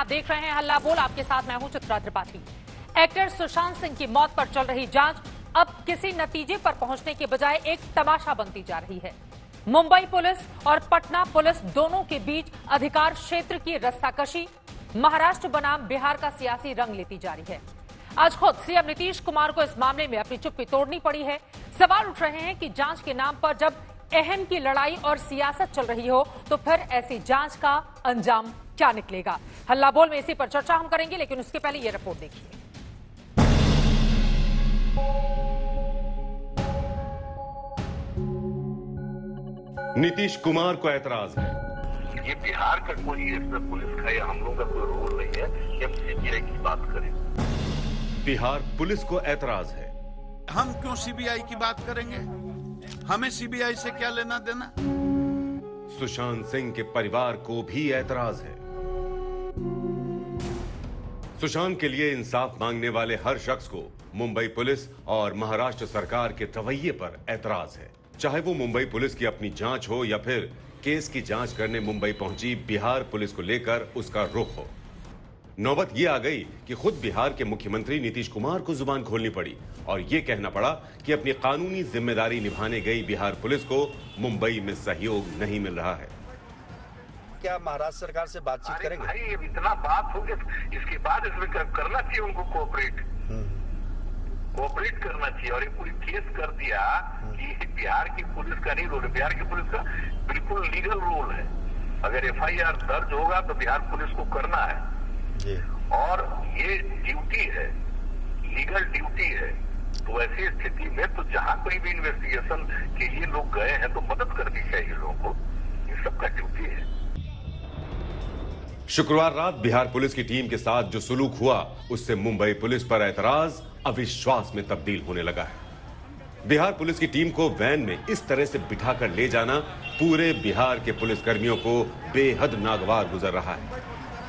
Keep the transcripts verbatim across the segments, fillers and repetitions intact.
आप देख रहे हैं हल्ला बोल, आपके साथ मैं हूं चित्रा त्रिपाठी। एक्टर सुशांत सिंह की मौत पर चल रही जांच अब किसी नतीजे पर पहुंचने के बजाय एक तमाशा बनती जा रही है। मुंबई पुलिस और पटना पुलिस दोनों के बीच अधिकार क्षेत्र की रस्साकशी महाराष्ट्र बनाम बिहार का सियासी रंग लेती जा रही है। आज खुद सीएम नीतीश कुमार को इस मामले में अपनी चुप्पी तोड़नी पड़ी है। सवाल उठ रहे हैं कि जांच के नाम पर जब अहम की लड़ाई और सियासत चल रही हो तो फिर ऐसी जांच का अंजाम क्या निकलेगा। हल्ला बोल में इसी पर चर्चा हम करेंगे, लेकिन उसके पहले यह रिपोर्ट देखिए। नीतीश कुमार को ऐतराज है। ये बिहार का कोई इसमें पुलिस का या हम लोगों का कोई रोल नहीं है कि हम सीबीआई की बात करें। बिहार पुलिस को ऐतराज है। हम क्यों सीबीआई की बात करेंगे? हमें सीबीआई से क्या लेना देना? सुशांत सिंह के परिवार को भी ऐतराज है। सुशांत के लिए इंसाफ मांगने वाले हर शख्स को मुंबई पुलिस और महाराष्ट्र सरकार के रवैये पर ऐतराज है। चाहे वो मुंबई पुलिस की अपनी जांच हो या फिर केस की जांच करने मुंबई पहुंची बिहार पुलिस को लेकर उसका रुख हो। नौबत ये आ गई कि खुद बिहार के मुख्यमंत्री नीतीश कुमार को जुबान खोलनी पड़ी और ये कहना पड़ा कि अपनी कानूनी जिम्मेदारी निभाने गई बिहार पुलिस को मुंबई में सहयोग नहीं मिल रहा है। क्या महाराष्ट्र सरकार से बातचीत करेंगे? भाई ये इतना बात हो गया, इसके बाद इसमें करना चाहिए उनको कोऑपरेट कोऑपरेट करना चाहिए। और ये पूरी केस कर दिया कि बिहार की पुलिस का नहीं रोल है, बिहार की पुलिस का बिल्कुल लीगल रोल है। अगर एफ आई आर दर्ज होगा तो बिहार पुलिस को करना है और ये ड्यूटी है, लीगल ड्यूटी है। तो ऐसी स्थिति में तो जहां कोई भी इन्वेस्टिगेशन के लिए लोग गए हैं तो मदद करनी चाहिए लोगों को, ये सबका ड्यूटी है। शुक्रवार रात बिहार पुलिस की टीम के साथ जो सुलूक हुआ उससे मुंबई पुलिस पर ऐतराज अविश्वास में तब्दील होने लगा है। बिहार पुलिस की टीम को वैन में इस तरह से बिठाकर ले जाना पूरे बिहार के पुलिसकर्मियों को बेहद नागवार गुजर रहा है।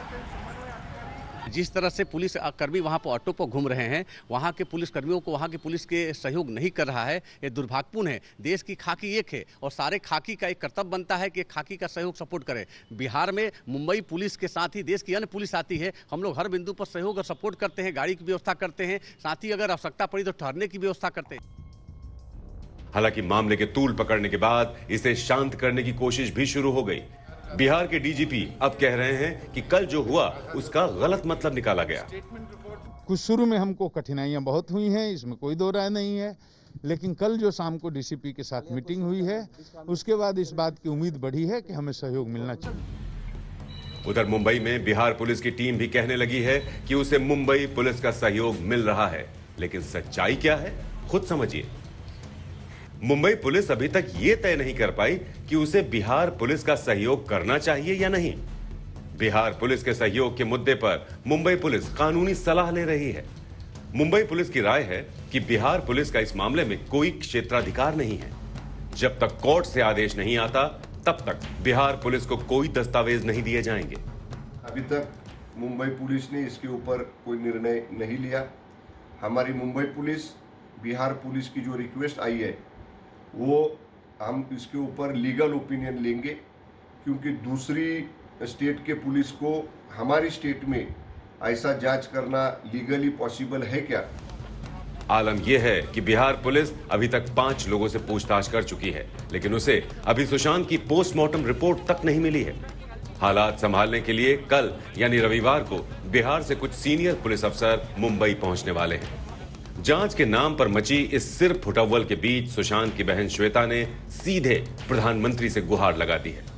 जिस तरह से पुलिस कर्मी वहां पर ऑटो पर घूम रहे हैं, वहां के पुलिस कर्मियों को वहां के पुलिस के सहयोग नहीं कर रहा है, ये दुर्भाग्यपूर्ण है। देश की खाकी एक है और सारे खाकी का एक कर्तव्य बनता है कि खाकी का सहयोग सपोर्ट करे। बिहार में मुंबई पुलिस के साथ ही देश की अन्य पुलिस आती है। हम लोग हर बिंदु पर सहयोग और सपोर्ट करते हैं, गाड़ी की व्यवस्था करते हैं, साथ ही अगर आवश्यकता पड़ी तो ठहरने की व्यवस्था करते हैं। हालांकि मामले के तूल पकड़ने के बाद इसे शांत करने की कोशिश भी शुरू हो गई। बिहार के डीजीपी अब कह रहे हैं कि कल जो हुआ उसका गलत मतलब निकाला गया। कुछ शुरू में हमको कठिनाइयां बहुत हुई हैं, इसमें कोई दो राय नहीं है, लेकिन कल जो शाम को डीसीपी के साथ मीटिंग हुई है उसके बाद इस बात की उम्मीद बढ़ी है कि हमें सहयोग मिलना चाहिए। उधर मुंबई में बिहार पुलिस की टीम भी कहने लगी है कि उसे मुंबई पुलिस का सहयोग मिल रहा है, लेकिन सच्चाई क्या है खुद समझिए। मुंबई पुलिस अभी तक यह तय नहीं कर पाई कि उसे बिहार पुलिस का सहयोग करना चाहिए या नहीं। बिहार पुलिस के सहयोग के मुद्दे पर मुंबई पुलिस कानूनी सलाह ले रही है। मुंबई पुलिस की राय है कि बिहार पुलिस का इस मामले में कोई क्षेत्राधिकार नहीं है। जब तक कोर्ट से आदेश नहीं आता तब तक बिहार पुलिस को कोई दस्तावेज नहीं दिए जाएंगे। अभी तक मुंबई पुलिस ने इसके ऊपर कोई निर्णय नहीं लिया। हमारी मुंबई पुलिस बिहार पुलिस की जो रिक्वेस्ट आई है वो हम इसके ऊपर लीगल ओपिनियन लेंगे, क्योंकि दूसरी स्टेट के पुलिस को हमारी स्टेट में ऐसा जांच करना लीगली पॉसिबल है क्या? आलम यह है कि बिहार पुलिस अभी तक पांच लोगों से पूछताछ कर चुकी है, लेकिन उसे अभी सुशांत की पोस्टमार्टम रिपोर्ट तक नहीं मिली है। हालात संभालने के लिए कल यानी रविवार को बिहार से कुछ सीनियर पुलिस अफसर मुंबई पहुंचने वाले हैं। जांच के नाम पर मची इस सिर फुटअव्वल के बीच सुशांत की बहन श्वेता ने सीधे प्रधानमंत्री से गुहार लगा दी है।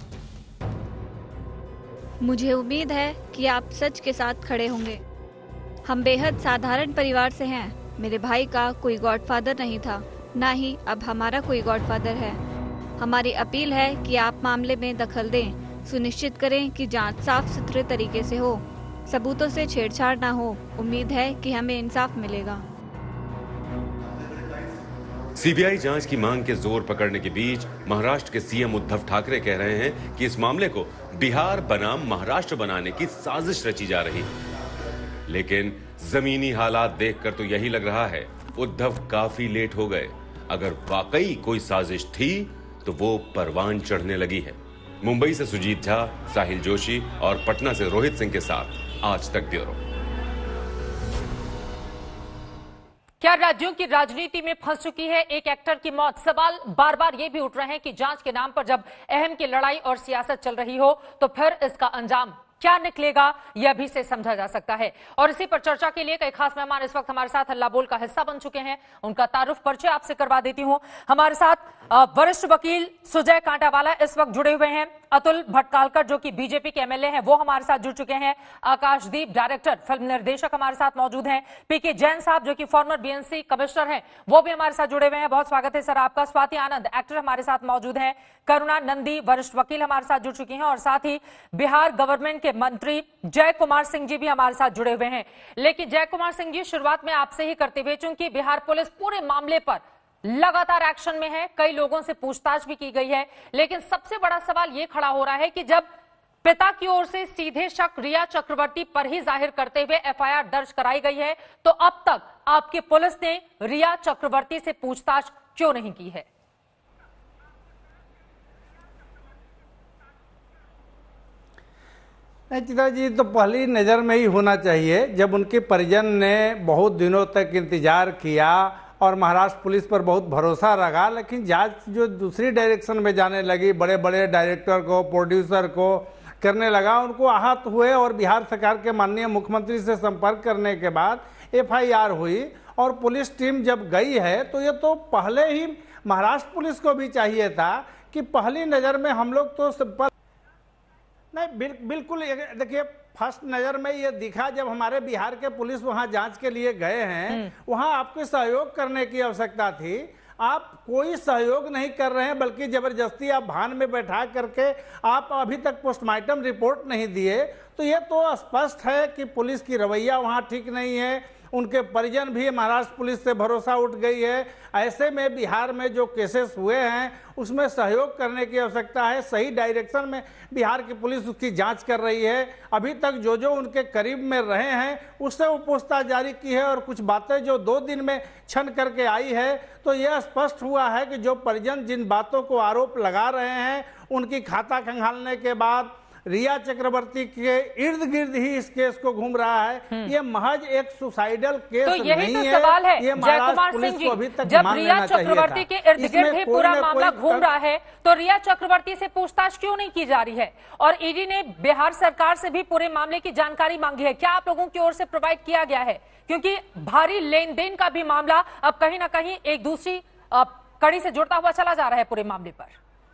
मुझे उम्मीद है कि आप सच के साथ खड़े होंगे। हम बेहद साधारण परिवार से हैं। मेरे भाई का कोई गॉडफादर नहीं था, ना ही अब हमारा कोई गॉडफादर है। हमारी अपील है कि आप मामले में दखल दें, सुनिश्चित करें कि जांच साफ सुथरे तरीके से हो, सबूतों से छेड़छाड़ ना हो। उम्मीद है कि हमें इंसाफ मिलेगा। सीबीआई जांच की मांग के जोर पकड़ने के बीच महाराष्ट्र के सीएम उद्धव ठाकरे कह रहे हैं कि इस मामले को बिहार बनाम महाराष्ट्र बनाने की साजिश रची जा रही है। लेकिन जमीनी हालात देखकर तो यही लग रहा है उद्धव काफी लेट हो गए। अगर वाकई कोई साजिश थी तो वो परवान चढ़ने लगी है। मुंबई से सुजीत झा, साहिल जोशी और पटना से रोहित सिंह के साथ आज तक ब्यूरो। क्या राज्यों की राजनीति में फंस चुकी है एक एक्टर की मौत? सवाल बार बार ये भी उठ रहे हैं कि जांच के नाम पर जब अहम की लड़ाई और सियासत चल रही हो तो फिर इसका अंजाम क्या निकलेगा, यह भी से समझा जा सकता है। और इसी पर चर्चा के लिए कई खास मेहमान इस वक्त हमारे साथ हल्ला बोल का हिस्सा बन चुके हैं। उनका तारुफ परिचय आपसे करवा देती हूं। हमारे साथ वरिष्ठ वकील सुजय कांटावाला इस वक्त जुड़े हुए हैं। अतुल भटकालकर जो कि बीजेपी के एमएलए हैं वो हमारे साथ जुड़ चुके हैं। आकाशदीप डायरेक्टर फिल्म निर्देशक हमारे साथ मौजूद हैं। पीके जैन साहब जो कि फॉर्मर बीएनसी कमिश्नर हैं वो भी हमारे साथ जुड़े हुए हैं। बहुत स्वागत है सर आपका। स्वाति आनंद एक्टर हमारे साथ मौजूद हैं। करुणा नंदी वरिष्ठ वकील हमारे साथ जुड़ चुकी हैं और साथ ही बिहार गवर्नमेंट के मंत्री जय कुमार सिंह जी भी हमारे साथ जुड़े हुए हैं। लेकिन जय कुमार सिंह जी, शुरुआत में आपसे ही करते हुए, चूंकि बिहार पुलिस पूरे मामले पर लगातार एक्शन में है, कई लोगों से पूछताछ भी की गई है, लेकिन सबसे बड़ा सवाल यह खड़ा हो रहा है कि जब पिता की ओर से सीधे शक रिया चक्रवर्ती पर ही जाहिर करते हुए एफआईआर दर्ज कराई गई है, तो अब तक आपकी पुलिस ने रिया चक्रवर्ती से पूछताछ क्यों नहीं की है? नहीं चित्रा जी, तो पहली नज़र में ही होना चाहिए। जब उनके परिजन ने बहुत दिनों तक इंतजार किया और महाराष्ट्र पुलिस पर बहुत भरोसा रखा, लेकिन जांच जो दूसरी डायरेक्शन में जाने लगी, बड़े बड़े डायरेक्टर को, प्रोड्यूसर को करने लगा, उनको आहत हुए और बिहार सरकार के माननीय मुख्यमंत्री से संपर्क करने के बाद एफआईआर हुई और पुलिस टीम जब गई है तो ये तो पहले ही महाराष्ट्र पुलिस को भी चाहिए था कि पहली नज़र में हम लोग तो संपर्क नहीं, बिल, बिल्कुल देखिए, फर्स्ट नज़र में ये दिखा जब हमारे बिहार के पुलिस वहां जांच के लिए गए हैं, वहां आपको सहयोग करने की आवश्यकता थी। आप कोई सहयोग नहीं कर रहे हैं, बल्कि जबरदस्ती आप भान में बैठा करके आप अभी तक पोस्टमार्टम रिपोर्ट नहीं दिए, तो ये तो स्पष्ट है कि पुलिस की रवैया वहां ठीक नहीं है। उनके परिजन भी महाराष्ट्र पुलिस से भरोसा उठ गई है। ऐसे में बिहार में जो केसेस हुए हैं उसमें सहयोग करने की आवश्यकता है। सही डायरेक्शन में बिहार की पुलिस उसकी जांच कर रही है। अभी तक जो जो उनके करीब में रहे हैं उससे वो पूछताछ जारी की है और कुछ बातें जो दो दिन में छन करके आई है, तो यह स्पष्ट हुआ है कि जो परिजन जिन बातों को आरोप लगा रहे हैं, उनकी खाता खंगालने के बाद रिया चक्रवर्ती के इर्द गिर्द ही इस केस को घूम रहा है। ये महज एक सुसाइडल केस तो यही नहीं तो है। सवाल है ये जय कुमार सिंह जी, जब रिया चक्रवर्ती के इर्द गिर्द ही पूरा मामला घूम रहा है तो रिया चक्रवर्ती से पूछताछ क्यों नहीं की जा रही है? और ईडी ने बिहार सरकार से भी पूरे मामले की जानकारी मांगी है, क्या आप लोगों की ओर से प्रोवाइड किया गया है? क्योंकि भारी लेन देन का भी मामला अब कहीं ना कहीं एक दूसरी कड़ी से जुड़ता हुआ चला जा रहा है पूरे मामले पर।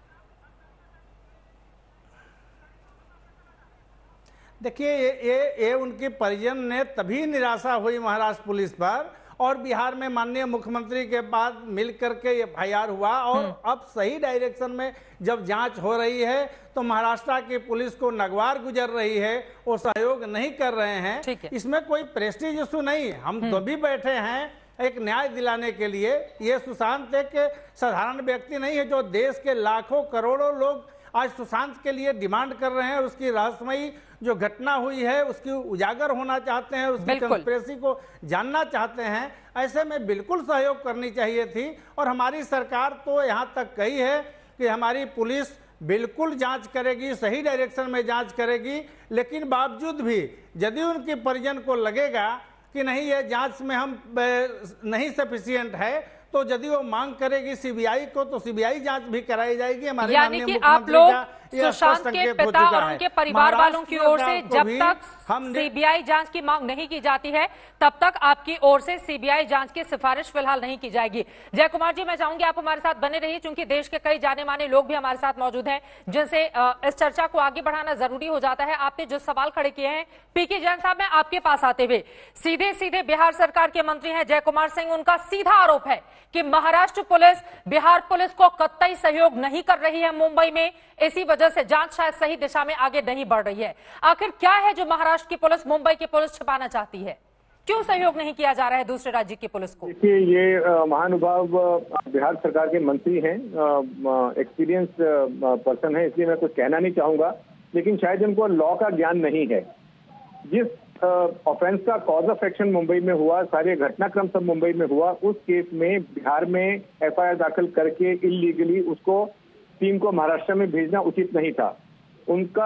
देखिए, ये ये ये उनके परिजन ने तभी निराशा हुई महाराष्ट्र पुलिस पर और बिहार में माननीय मुख्यमंत्री के बाद मिल करके एफआईआर हुआ और अब सही डायरेक्शन में जब जांच हो रही है तो महाराष्ट्र की पुलिस को नगवार गुजर रही है, वो सहयोग नहीं कर रहे हैं। इसमें कोई प्रेस्टीज इशू नहीं, हम तो भी बैठे हैं एक न्याय दिलाने के लिए। ये सुशांत एक साधारण व्यक्ति नहीं है, जो देश के लाखों करोड़ों लोग आज सुशांत के लिए डिमांड कर रहे हैं। उसकी रहस्यमयी जो घटना हुई है उसकी उजागर होना चाहते हैं, उसकी कंस्पिरेसी को जानना चाहते हैं। ऐसे में बिल्कुल सहयोग करनी चाहिए थी और हमारी सरकार तो यहाँ तक कही है कि हमारी पुलिस बिल्कुल जांच करेगी, सही डायरेक्शन में जांच करेगी। लेकिन बावजूद भी यदि उनके परिजन को लगेगा कि नहीं ये जांच में हम नहीं सफिशिएंट है, तो यदि वो मांग करेगी सीबीआई को तो सीबीआई जांच भी कराई जाएगी। हमारे यानी कि आप लोग सुशांत के पिता और उनके परिवार वालों की ओर से जब तक सीबीआई जांच की मांग नहीं की जाती है तब तक आपकी ओर से सीबीआई जांच की सिफारिश फिलहाल नहीं की जाएगी। जय कुमार जी, मैं चाहूंगी आप हमारे साथ बने रहिए, क्योंकि देश के कई जाने माने लोग भी हमारे साथ मौजूद हैं जिनसे इस चर्चा को आगे बढ़ाना जरूरी हो जाता है। आपने जो सवाल खड़े किए हैं, पीके जैन साहब, मैं आपके पास आते हुए सीधे सीधे बिहार सरकार के मंत्री हैं जय कुमार सिंह, उनका सीधा आरोप है कि महाराष्ट्र पुलिस बिहार पुलिस को कतई सहयोग नहीं कर रही है मुंबई में, इसी वजह से जांच शायद सही दिशा में आगे नहीं बढ़ रही है। आखिर क्या है जो महाराष्ट्र की पुलिस मुंबई की पुलिस छिपाना चाहती है? क्यों सहयोग नहीं किया जा रहा है दूसरे राज्य की पुलिस को? देखिए, ये महानुभाव बिहार सरकार के मंत्री हैं, एक्सपीरियंस पर्सन है, इसलिए मैं कुछ कहना नहीं चाहूंगा, लेकिन शायद उनको लॉ का ज्ञान नहीं है। जिस ऑफेंस का कॉज ऑफ एक्शन मुंबई में हुआ, सारे घटनाक्रम सब मुंबई में हुआ, उस केस में बिहार में एफआईआर दाखिल करके इलीगली उसको टीम को महाराष्ट्र में भेजना उचित नहीं था। उनका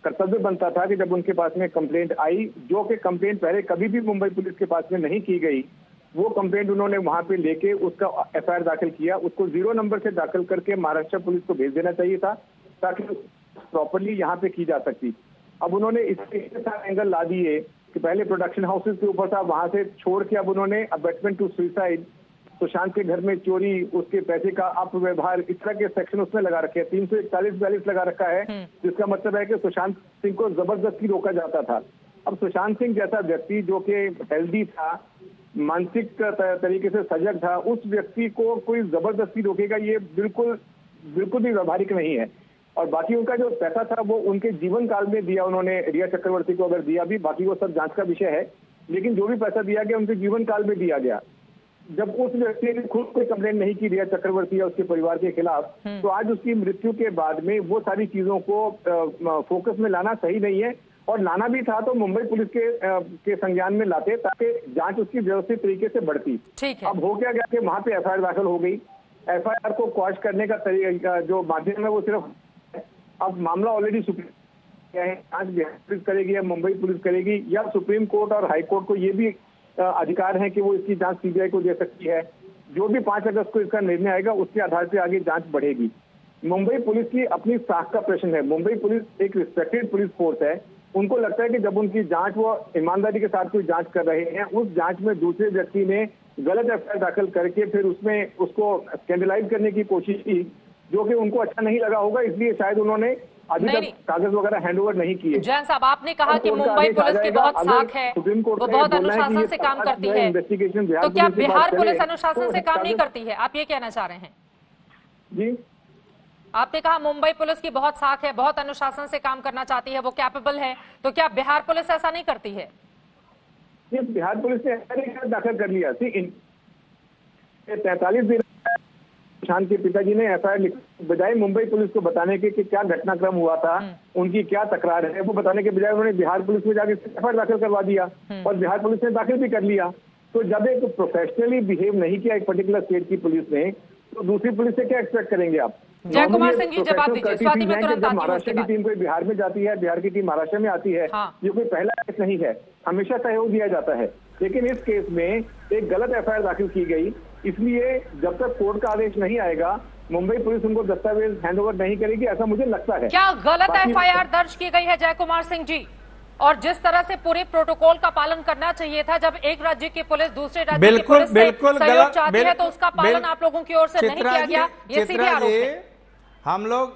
कर्तव्य बनता था कि जब उनके पास में कंप्लेंट आई, जो कि कंप्लेंट पहले कभी भी मुंबई पुलिस के पास में नहीं की गई, वो कंप्लेंट उन्होंने वहां पे लेके उसका एफआईआर दाखिल किया। उसको जीरो नंबर से दाखिल करके महाराष्ट्र पुलिस को भेज देना चाहिए था ताकि प्रॉपरली यहाँ पे की जा सकती। अब उन्होंने इसके साथ एंगल ला दिए कि पहले प्रोडक्शन हाउसेस के ऊपर था, वहां से छोड़ के अब उन्होंने अबेटमेंट टू सुसाइड, सुशांत के घर में चोरी, उसके पैसे का अपव्यवहार, इस तरह के सेक्शन उसमें लगा रखे हैं। तीन सौ इकतालीस बयालीस लगा रखा है, जिसका मतलब है कि सुशांत सिंह को जबरदस्ती रोका जाता था। अब सुशांत सिंह जैसा व्यक्ति जो कि हेल्दी था, मानसिक तरीके से सजग था, उस व्यक्ति को कोई जबरदस्ती रोकेगा, ये बिल्कुल बिल्कुल भी व्यवहारिक नहीं है। और बाकी उनका जो पैसा था वो उनके जीवन काल में दिया उन्होंने, रिया चक्रवर्ती को अगर दिया भी, बाकी वो सब जांच का विषय है, लेकिन जो भी पैसा दिया गया उनके जीवन काल में दिया गया। जब उस व्यक्ति ने खुद कोई कंप्लेंट नहीं की रिया चक्रवर्ती या उसके परिवार के खिलाफ, तो आज उसकी मृत्यु के बाद में वो सारी चीजों को फोकस में लाना सही नहीं है। और लाना भी था तो मुंबई पुलिस के के संज्ञान में लाते ताकि जांच उसकी व्यवस्थित तरीके से बढ़ती। ठीक है। अब हो क्या गया कि वहां पे एफआईआर दाखिल हो गई। एफआईआर को क्वाश करने का तरीका जो माध्यम है वो सिर्फ, अब मामला ऑलरेडी सुप्रीम है, जांच बिहार पुलिस करेगी या मुंबई पुलिस करेगी, या सुप्रीम कोर्ट और हाई कोर्ट को ये भी अधिकार है कि वो इसकी जांच सीबीआई को दे सकती है। जो भी पांच अगस्त को इसका निर्णय आएगा उसके आधार पर आगे जांच बढ़ेगी। मुंबई पुलिस की अपनी साख का प्रश्न है। मुंबई पुलिस एक रिस्पेक्टेड पुलिस फोर्स है। उनको लगता है कि जब उनकी जांच वो ईमानदारी के साथ कोई जांच कर रहे हैं, उस जांच में दूसरे व्यक्ति ने गलत एफआईआर दाखिल करके फिर उसमें उसको स्कैंडलाइज करने की कोशिश की, जो कि उनको अच्छा नहीं लगा होगा, इसलिए शायद उन्होंने अभी तक कागज वगैरह हैंडओवर नहीं किए। जैन साहब, आपने कहा कि मुंबई पुलिस की बहुत साख है, वो बहुत अनुशासन से काम करती है, तो क्या बिहार पुलिस अनुशासन से काम नहीं करती है? आप ये कहना चाह रहे हैं? जी, आपने कहा मुंबई पुलिस की बहुत साख है, बहुत अनुशासन से काम करना चाहती है, वो कैपेबल है, तो क्या बिहार पुलिस ऐसा नहीं करती है? बिहार पुलिस ने एफआईआर दाखिल कर लिया। तैंतालीस दिन सुशांत के पिताजी ने एफआईआर लिख, बजाय मुंबई पुलिस को बताने के कि क्या घटनाक्रम हुआ था, उनकी क्या तकरार है, वो बताने के बजाय उन्होंने बिहार पुलिस में जाके एफआईआर दाखिल करवा दिया और बिहार पुलिस ने दाखिल भी कर लिया। तो जब एक प्रोफेशनली बिहेव नहीं किया एक पर्टिकुलर स्टेट की पुलिस ने, तो दूसरी पुलिस से क्या एक्सपेक्ट करेंगे आप? जय कुमार सिंह जी, जवाब दीजिए। स्वाति में तुरंत आती हूं। महाराष्ट्र की टीम कोई बिहार में जाती है, बिहार की टीम महाराष्ट्र में आती है, हाँ। ये कोई पहला केस नहीं है, हमेशा सहयोग दिया जाता है। लेकिन इस केस में एक गलत एफआईआर दाखिल की गई, इसलिए जब तक कोर्ट का आदेश नहीं आएगा मुंबई पुलिस उनको दस्तावेज हैंडओवर नहीं करेगी, ऐसा मुझे लगता है। क्या गलत एफआईआर दर्ज की गई है जय कुमार सिंह जी? और जिस तरह से पूरे प्रोटोकॉल का पालन करना चाहिए था, जब एक राज्य की पुलिस दूसरे राज्य की पुलिस से सहयोग चाहती है तो उसका पालन आप लोगों की ओर से नहीं किया गया, ये सीधे आरोप है। हम लोग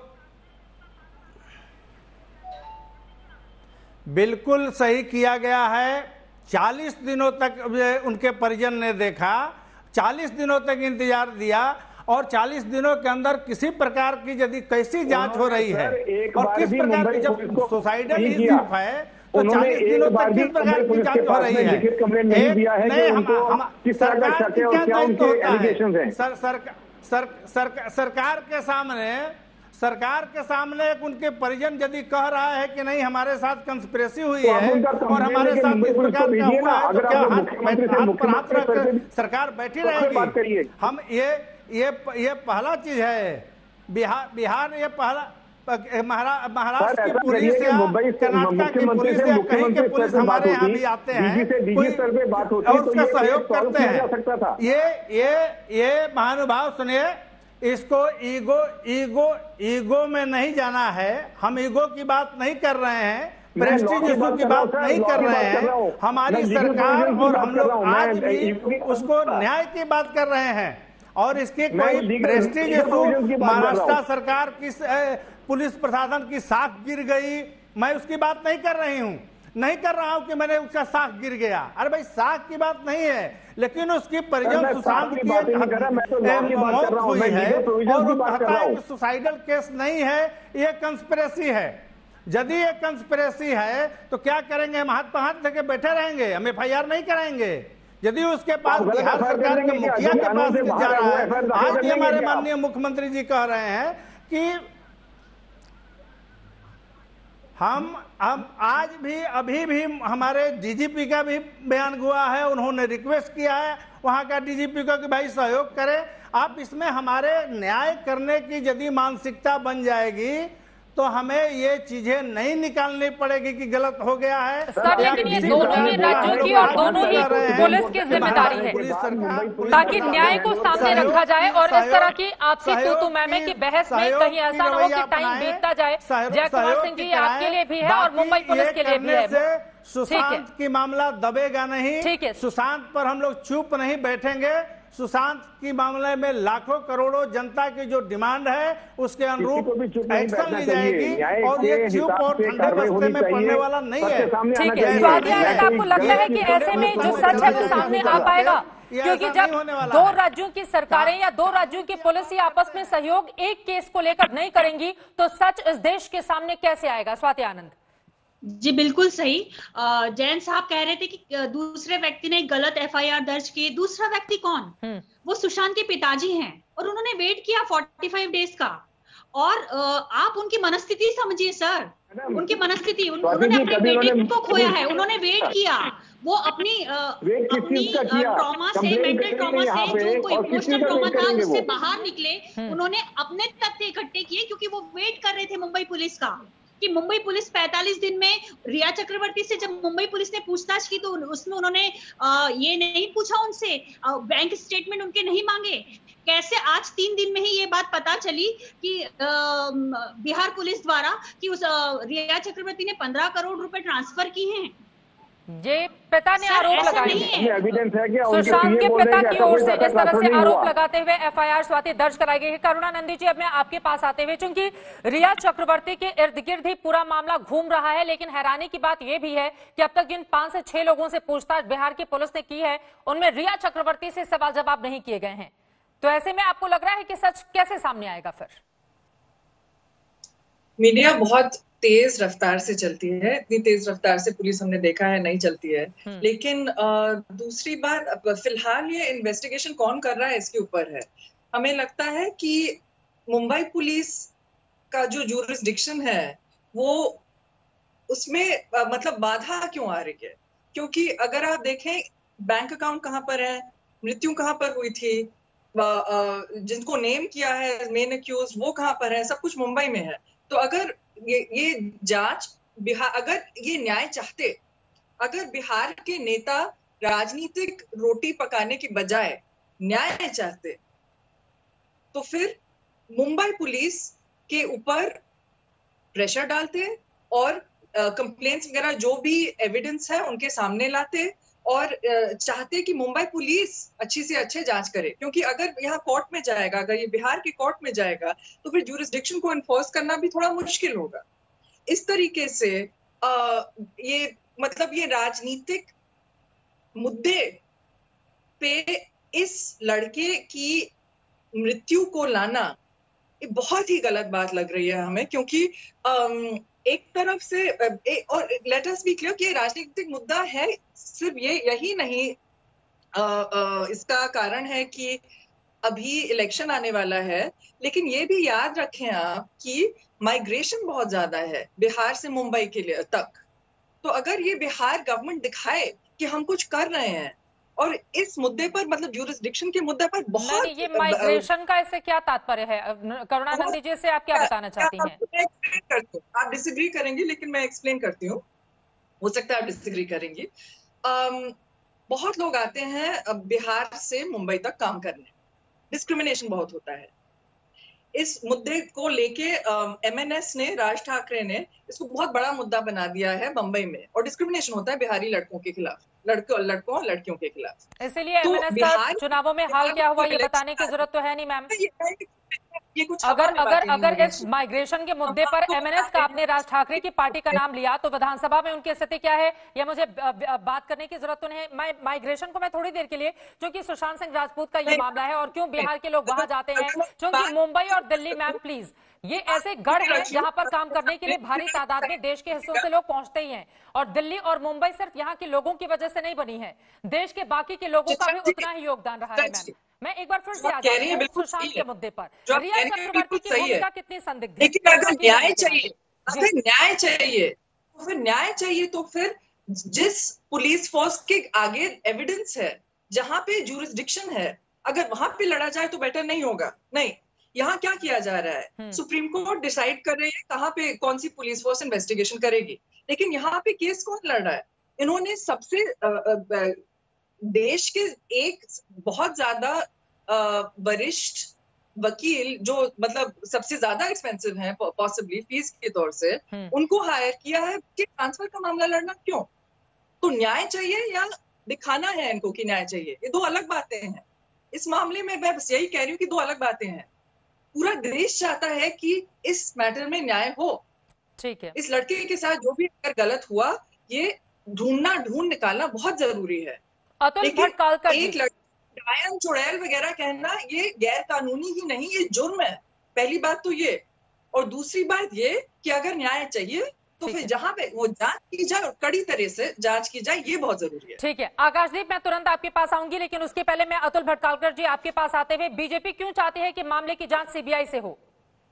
बिल्कुल सही किया गया है। चालीस दिनों तक उनके परिजन ने देखा, चालीस दिनों तक इंतजार दिया, और चालीस दिनों के अंदर किसी प्रकार की यदि कैसी जांच हो रही है और किस प्रकार की, जब सुसाइडल ही सिर्फ है तो चालीस दिनों तक किस प्रकार की जांच हो रही है? नहीं, हम सरकार की क्या दायित्व होता है? सर, सर, सर, सरकार के सामने सरकार के सामने एक उनके परिजन यदि कह रहा है कि नहीं हमारे साथ कंस्पिरेसी हुई है और हमारे साथ इस प्रकार का हुआ है, तो क्या हाथ पर हाथ रख सरकार बैठी रहेगी? हम ये ये ये पहला चीज है। बिहार बिहार ये पहला महाराष्ट्र की पुलिस या कर्नाटक की पुलिस या कहीं के पुलिस हमारे यहाँ भी आते हैं और उसका सहयोग करते हैं। ये ये ये महानुभाव सुनिए, इसको ईगो ईगो ईगो में नहीं जाना है। हम ईगो की बात नहीं कर रहे हैं, प्रेस्टीज इशू की बात नहीं कर रहे हैं। हमारी सरकार और हम लोग आज भी उसको न्याय की बात कर रहे हैं और इसकी कोई प्रेस्टीज इशू महाराष्ट्र सरकार की पुलिस प्रशासन की साख गिर गई, मैं उसकी बात नहीं कर रही हूँ, नहीं कर रहा हूं कि मैंने उसका साख गिर गया। अरे भाई साख की बात नहीं है, लेकिन उसकी परिजन सुशांत की मौत हुई है और वो कहता है कि सुसाइडल केस नहीं है, ये कंस्पिरेसी है। यदि ये कंस्पिरेसी है तो क्या करेंगे? हम हाथ पर हाथ लेके बैठे रहेंगे, हम एफ आई आर नहीं कराएंगे। यदि उसके पास बिहार सरकार के मुखिया के पास जा रहा है, आज भी हमारे माननीय मुख्यमंत्री जी कह रहे हैं कि हम हम आज भी अभी भी हमारे डीजीपी का भी बयान हुआ है, उन्होंने रिक्वेस्ट किया है वहां का डीजीपी को कि भाई सहयोग करें। आप इसमें हमारे न्याय करने की यदि मानसिकता बन जाएगी तो हमें ये चीजें नहीं निकालनी पड़ेगी कि गलत हो गया है। सर लेकिन ये दोनों ही राज्यों की और दोनों ही पुलिस की जिम्मेदारी है ताकि न्याय को सामने रखा जाए और इस तरह की आपसी तू तू मैं मैं की बहस में कहीं ऐसा न हो कि टाइम बीतता जाए। जय कुमार सिंह जी आपके लिए भी है और मुंबई पुलिस के लिए भी है। सुशांत की मामला दबेगा नहीं, ठीक है, सुशांत पर हम लोग चुप नहीं बैठेंगे। सुशांत की मामले में लाखों करोड़ों जनता की जो डिमांड है उसके अनुरूप एक्शन ली जाएगी और ये चुप और ठंडे बस्ते में पड़ने वाला नहीं है। ठीक है, स्वाति आनंद आपको लगता है कि ऐसे में जो सच है वो सामने आ पाएगा? क्योंकि जब दो राज्यों की सरकारें या दो राज्यों की पुलिस आपस में सहयोग एक केस को लेकर नहीं करेंगी तो सच इस देश के सामने कैसे आएगा? स्वाति आनंद जी बिल्कुल सही। जैन साहब कह रहे थे कि दूसरे व्यक्ति ने गलत एफआईआर दर्ज की। दूसरा व्यक्ति कौन? वो सुशांत के पिताजी हैं और उन्होंने वेट किया पैंतालीस डेज का। और आप उनकी मनस्थिति समझिए सर, उनकी मनस्थिति, उन्होंने अपने बेटे को खोया है, उन्होंने वेट किया। वो अपनी अपनी ट्रॉमा से, मेंटल ट्रॉमा से, जो कोई इमोशनल ट्रॉमा था उससे बाहर निकले। उन्होंने अपने तथ्य इकट्ठे किए क्योंकि वो वेट कर रहे थे मुंबई पुलिस का कि मुंबई पुलिस पैंतालीस दिन में। रिया चक्रवर्ती से जब मुंबई पुलिस ने पूछताछ की तो उसमें उन्होंने आ, ये नहीं पूछा उनसे, आ, बैंक स्टेटमेंट उनके नहीं मांगे। कैसे आज तीन दिन में ही ये बात पता चली कि आ, बिहार पुलिस द्वारा कि उस आ, रिया चक्रवर्ती ने पंद्रह करोड़ रुपए ट्रांसफर किए हैं। ये पिता ने आरोप लगाए हैं सुशांत के पिता की ओर से, जिस तरह से आरोप लगाते हुए एफआईआर स्वाति दर्ज कराई गई है। करुणानंदी जी, अब मैं आपके पास आते हुए, चूंकि रिया चक्रवर्ती के इर्द गिर्द ही पूरा मामला घूम रहा है, लेकिन हैरानी की बात यह भी है कि अब तक जिन पांच से छह लोगों से पूछताछ बिहार की पुलिस ने की है उनमें रिया चक्रवर्ती से सवाल जवाब नहीं किए गए हैं। तो ऐसे में आपको लग रहा है कि सच कैसे सामने आएगा? फिर मीडिया बहुत तेज रफ्तार से चलती है, इतनी तेज रफ्तार से पुलिस हमने देखा है नहीं चलती है। लेकिन आ, दूसरी बात, फिलहाल ये इन्वेस्टिगेशन कौन कर रहा है इसके ऊपर है। हमें लगता है कि मुंबई पुलिस का जो जुरिस्डिक्शन है वो उसमें आ, मतलब बाधा क्यों आ रही है? क्योंकि अगर आप देखें बैंक अकाउंट कहाँ पर है, मृत्यु कहाँ पर हुई थी, आ, आ, जिनको नेम किया है मेन एक्यूज वो कहाँ पर है, सब कुछ मुंबई में है। तो अगर ये ये जांच बिहार, अगर ये न्याय चाहते, अगर बिहार के नेता राजनीतिक रोटी पकाने की बजाय न्याय चाहते तो फिर मुंबई पुलिस के ऊपर प्रेशर डालते और कंप्लेंट्स वगैरह जो भी एविडेंस है उनके सामने लाते और चाहते कि मुंबई पुलिस अच्छी से अच्छे जांच करे। क्योंकि अगर यहाँ कोर्ट में जाएगा, अगर ये बिहार के कोर्ट में जाएगा तो फिर जुरिस्डिक्शन को इन्फोर्स करना भी थोड़ा मुश्किल होगा। इस तरीके से आ, ये मतलब ये राजनीतिक मुद्दे पे इस लड़के की मृत्यु को लाना ये बहुत ही गलत बात लग रही है हमें। क्योंकि आम, एक तरफ से ए, और लेट अस बी क्लियर कि ये राजनीतिक मुद्दा है, सिर्फ ये यही नहीं, आ, आ, इसका कारण है कि अभी इलेक्शन आने वाला है। लेकिन ये भी याद रखें आप कि माइग्रेशन बहुत ज्यादा है बिहार से मुंबई के लिए तक। तो अगर ये बिहार गवर्नमेंट दिखाए कि हम कुछ कर रहे हैं और इस मुद्दे पर मतलब जुरिस्डिक्शन के मुद्दे पर बहुत ये माइग्रेशन का इससे क्या तात्पर्य है? करुणानंदी जी से आप क्या बताना चाहती हैं? आप डिसएग्री करेंगे लेकिन मैं एक्सप्लेन करती हूँ, हो सकता है आप डिसएग्री करेंगी। बहुत लोग आते हैं बिहार से मुंबई तक काम करने, डिस्क्रिमिनेशन बहुत होता है। इस मुद्दे को लेके एमएनएस ने, राज ठाकरे ने इसको बहुत बड़ा मुद्दा बना दिया है मुंबई में, और डिस्क्रिमिनेशन होता है बिहारी लड़कों के खिलाफ, लड़कों लड़कों और लड़कियों के खिलाफ। इसलिए एमएनएस का चुनावों में हाल क्या हुआ ये बताने की जरूरत तो है नहीं मैम। ये कुछ अगर अगर अगर इस माइग्रेशन के मुद्दे पर एमएनएस का आपने राज ठाकरे की पार्टी का नाम लिया तो विधानसभा में उनकी स्थिति क्या है ये मुझे बात करने की जरूरत तो नहीं है। माइग्रेशन को मैं थोड़ी देर के लिए, क्योंकि सुशांत सिंह राजपूत का ये मामला है और क्यों बिहार के लोग वहां जाते हैं, क्योंकि मुंबई और दिल्ली, मैम प्लीज, ये ऐसे गढ़ हैं जहां पर काम करने के लिए भारी तादाद में देश के हिस्सों से लोग पहुंचते ही हैं। और दिल्ली और मुंबई सिर्फ यहाँ के लोगों की वजह से नहीं बनी है, देश के बाकी के लोगों का भी उतना ही योगदान रहा है। मैम मैं एक बार फिर से आ जाती हूं सुशांत के मुद्दे पर। रिया चक्रवर्ती की भूमिका कितनी संदिग्ध है? लेकिन अगर न्याय चाहिए, अगर न्याय चाहिए तो फिर न्याय चाहिए तो फिर जिस पुलिस फोर्स के आगे एविडेंस है, जहां पे जुरिस्डिक्शन है, अगर वहां पे लड़ा जाए तो बेटर नहीं होगा? नहीं, यहाँ क्या किया जा रहा है? सुप्रीम कोर्ट डिसाइड कर रही है कहाँ पे कौन सी पुलिस फोर्स इन्वेस्टिगेशन करेगी, लेकिन यहाँ पे केस कौन लड़ रहा है? इन्होंने सबसे देश के एक बहुत ज्यादा वरिष्ठ वकील जो मतलब सबसे ज्यादा एक्सपेंसिव हैं पॉसिबली फीस के तौर से, उनको हायर किया है कि ट्रांसफर का मामला लड़ना क्यों? तो न्याय चाहिए या दिखाना है इनको कि न्याय चाहिए? ये दो अलग बातें हैं। इस मामले में मैं बस यही कह रही हूँ कि दो अलग बातें हैं। पूरा देश चाहता है कि इस मैटर में न्याय हो। ठीक है। इस लड़के के साथ जो भी अगर गलत हुआ, ये ढूंढना ढूंढ निकालना बहुत जरूरी है। लेकिन एक लड़का डायन चुड़ैल वगैरह कहना ये गैर कानूनी ही नहीं, ये जुर्म है। पहली बात तो ये, और दूसरी बात ये कि अगर न्याय चाहिए तो फिर जहां पे वो जांच की जाए और कड़ी तरह से जांच की जाए, ये बहुत जरूरी है। ठीक है आकाशदीप, मैं तुरंत आपके पास आऊंगी, लेकिन उसके पहले मैं अतुल भटकालकर जी आपके पास आते हुए, बीजेपी क्यों चाहती है कि मामले की जांच सीबीआई से हो?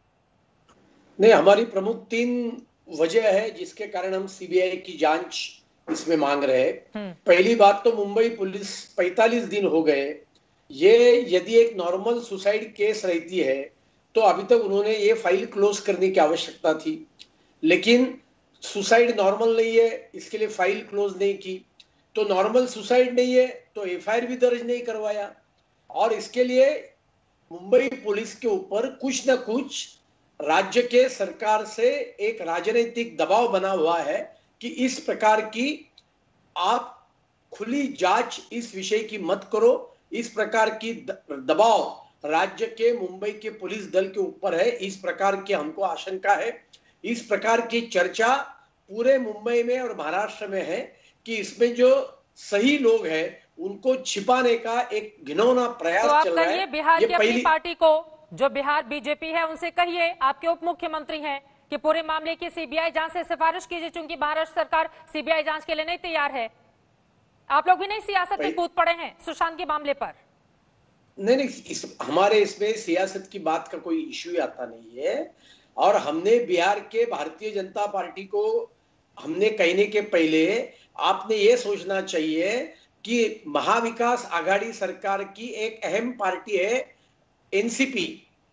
नहीं, हमारी प्रमुख तीन वजह है जिसके कारण हम सीबीआई की जांच इसमें मांग रहे हैं। पहली बात तो मुंबई पुलिस पैंतालीस दिन हो गए, ये यदि एक नॉर्मल सुसाइड केस रहती है तो अभी तक उन्होंने ये फाइल क्लोज करने की आवश्यकता थी, लेकिन सुसाइड नॉर्मल नहीं है, इसके लिए फाइल क्लोज नहीं की। तो नॉर्मल सुसाइड नहीं है तो एफआईआर भी दर्ज नहीं करवाया, और इसके लिए मुंबई पुलिस के ऊपर कुछ न कुछ राज्य के सरकार से एक राजनीतिक दबाव बना हुआ है कि इस प्रकार की आप खुली जांच इस विषय की मत करो। इस प्रकार की दबाव राज्य के मुंबई के पुलिस दल के ऊपर है, इस प्रकार की हमको आशंका है। इस प्रकार की चर्चा पूरे मुंबई में और महाराष्ट्र में है कि इसमें जो सही लोग हैं उनको छिपाने का एक घिनौना प्रयास तो चल रहा है। बिहार की अपनी पार्टी को, जो बिहार बीजेपी है, उनसे कहिए, आपके उप मुख्यमंत्री हैं, कि पूरे मामले की सीबीआई जांच से सिफारिश कीजिए, चूंकि महाराष्ट्र सरकार सीबीआई जांच के लिए नहीं तैयार है। आप लोग भी नहीं सियासत में कूद पड़े हैं सुशांत के मामले पर? नहीं नहीं, इस, हमारे इसमें सियासत की बात का कोई इश्यू आता नहीं है, और हमने बिहार के भारतीय जनता पार्टी को हमने कहने के पहले आपने ये सोचना चाहिए कि महाविकास आघाड़ी सरकार की एक अहम पार्टी है एनसीपी।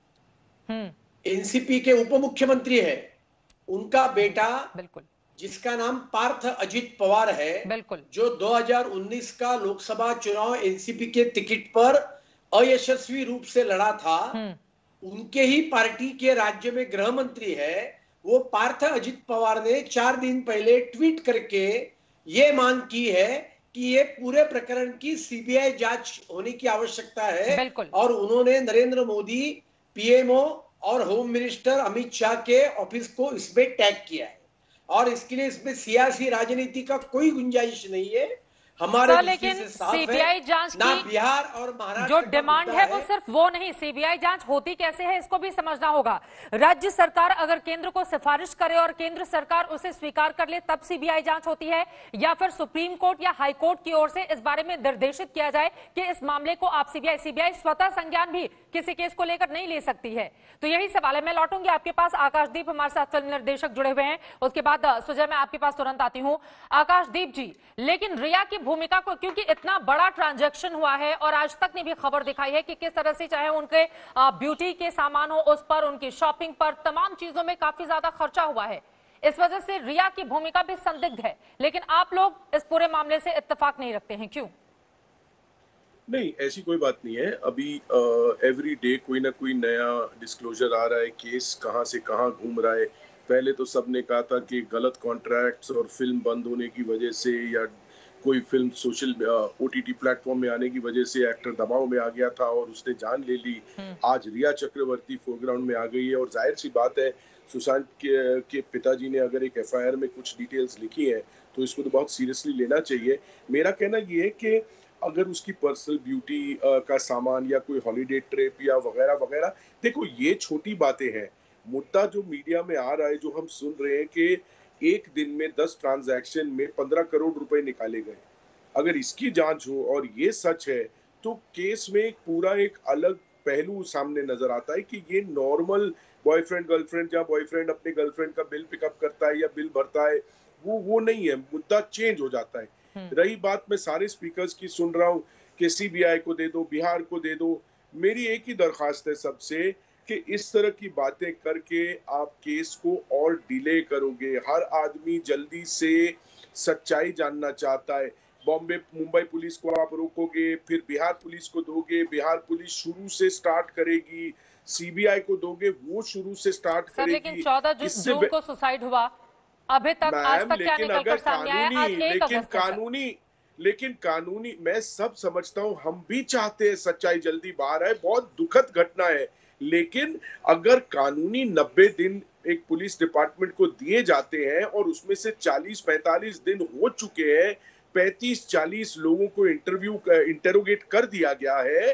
एनसीपी के उप मुख्यमंत्री है, उनका बेटा बिल्कुल जिसका नाम पार्थ अजित पवार है, बिल्कुल जो दो हज़ार उन्नीस का लोकसभा चुनाव एनसीपी के टिकट पर अयशस्वी रूप से लड़ा था, उनके ही पार्टी के राज्य में गृह मंत्री है। वो पार्थ अजित पवार ने चार दिन पहले ट्वीट करके ये मांग की है कि ये पूरे प्रकरण की सीबीआई जांच होने की आवश्यकता है, और उन्होंने नरेंद्र मोदी, पीएमओ और होम मिनिस्टर अमित शाह के ऑफिस को इसमें टैग किया है, और इसके लिए इसमें सियासी राजनीति का कोई गुंजाइश नहीं है। हमारे सर, लेकिन सीबीआई जांच ना की बिहार और महाराष्ट्र जो डिमांड है वो सिर्फ वो नहीं, सीबीआई जांच होती कैसे है इसको भी समझना होगा। राज्य सरकार अगर केंद्र को सिफारिश करे और केंद्र सरकार उसे स्वीकार कर ले तब सीबीआई जांच होती है, या फिर सुप्रीम कोर्ट या हाई कोर्ट की ओर से इस बारे में निर्देशित किया जाए कि इस मामले को आप सीबीआई सीबीआई स्वतः संज्ञान भी किसी केस को लेकर नहीं ले सकती है। तो यही सवाल है। मैं लौटूंगी आपके पास। आकाशदीप हमारे साथ फिल्म निर्देशक जुड़े हुए हैं, उसके बाद सुजय मैं आपके पास तुरंत आती हूँ। आकाशदीप जी, लेकिन रिया की भूमिका को, क्योंकि इतना बड़ा ट्रांजैक्शन हुआ है और आज तक ने भी खबर दिखाई है कि किस तरह से चाहे उनके ब्यूटी के सामान हो, उस पर, उनकी शॉपिंग पर, तमाम चीजों में काफी ज्यादा खर्चा हुआ है। इस वजह से रिया की भूमिका भी संदिग्ध है, लेकिन आप लोग इस पूरे मामले से इत्तेफाक नहीं रखते हैं, क्यों? नहीं, ऐसी कोई बात नहीं है। अभी एवरी डे कोई ना कोई नया डिस्क्लोजर आ रहा है, केस कहां से कहां घूम रहा है। पहले तो सबने कहा था कि गलत कॉन्ट्रैक्ट्स और फिल्म बंद होने की वजह से, या कोई फिल्म सोशल ओटीटी प्लेटफॉर्म में आने की वजह से एक्टर दबाव में आ गया था और उसने जान ले ली। आज रिया चक्रवर्ती फोरग्राउंड में आ गई है, और जाहिर सी बात है सुशांत के, के पिताजी ने अगर एक एफआईआर में कुछ डिटेल्स लिखी है तो इसको तो बहुत सीरियसली लेना चाहिए। मेरा कहना ये है कि अगर उसकी पर्सनल ब्यूटी का सामान या कोई हॉलीडे ट्रिप या वगैरह वगैरह, देखो ये छोटी बातें हैं। मुद्दा जो मीडिया में आ रहा है, जो हम सुन रहे हैं कि एक दिन में दस ट्रांजैक्शन में पंद्रह करोड़ रुपए निकाले गए, अगर इसकी जांच हो और ये सच है तो केस में एक पूरा एक अलग पहलू सामने नजर आता है कि ये नॉर्मल बॉयफ्रेंड गर्लफ्रेंड, जहाँ बॉयफ्रेंड अपने गर्लफ्रेंड का बिल पिकअप करता है या बिल भरता है, वो वो नहीं है। मुद्दा चेंज हो जाता है। रही बात, मैं सारे स्पीकर्स की सुन रहा हूँ कि सीबीआई को दे दो, बिहार को दे दो। मेरी एक ही दरखास्त है सबसे कि इस तरह की बातें करके आप केस को और डिले करोगे। हर आदमी जल्दी से सच्चाई जानना चाहता है। बॉम्बे मुंबई पुलिस को आप रोकोगे, फिर बिहार पुलिस को दोगे, बिहार पुलिस शुरू से स्टार्ट करेगी, सीबीआई को दोगे, वो शुरू से स्टार्ट करेगी। लेकिन चौदह जून को सुसाइड हुआ, अभी तक आज तक क्या निकल कर सामने आया? आज एक लेकिन अगस्त है। कानूनी लेकिन कानूनी मैं सब समझता हूं, हम भी चाहते हैं सच्चाई जल्दी बाहर आए, बहुत दुखद घटना है, लेकिन अगर कानूनी नब्बे दिन एक पुलिस डिपार्टमेंट को दिए जाते हैं और उसमें से चालीस पैंतालीस दिन हो चुके हैं, पैंतीस चालीस लोगों को इंटरव्यू इंटेरोगेट कर दिया गया है,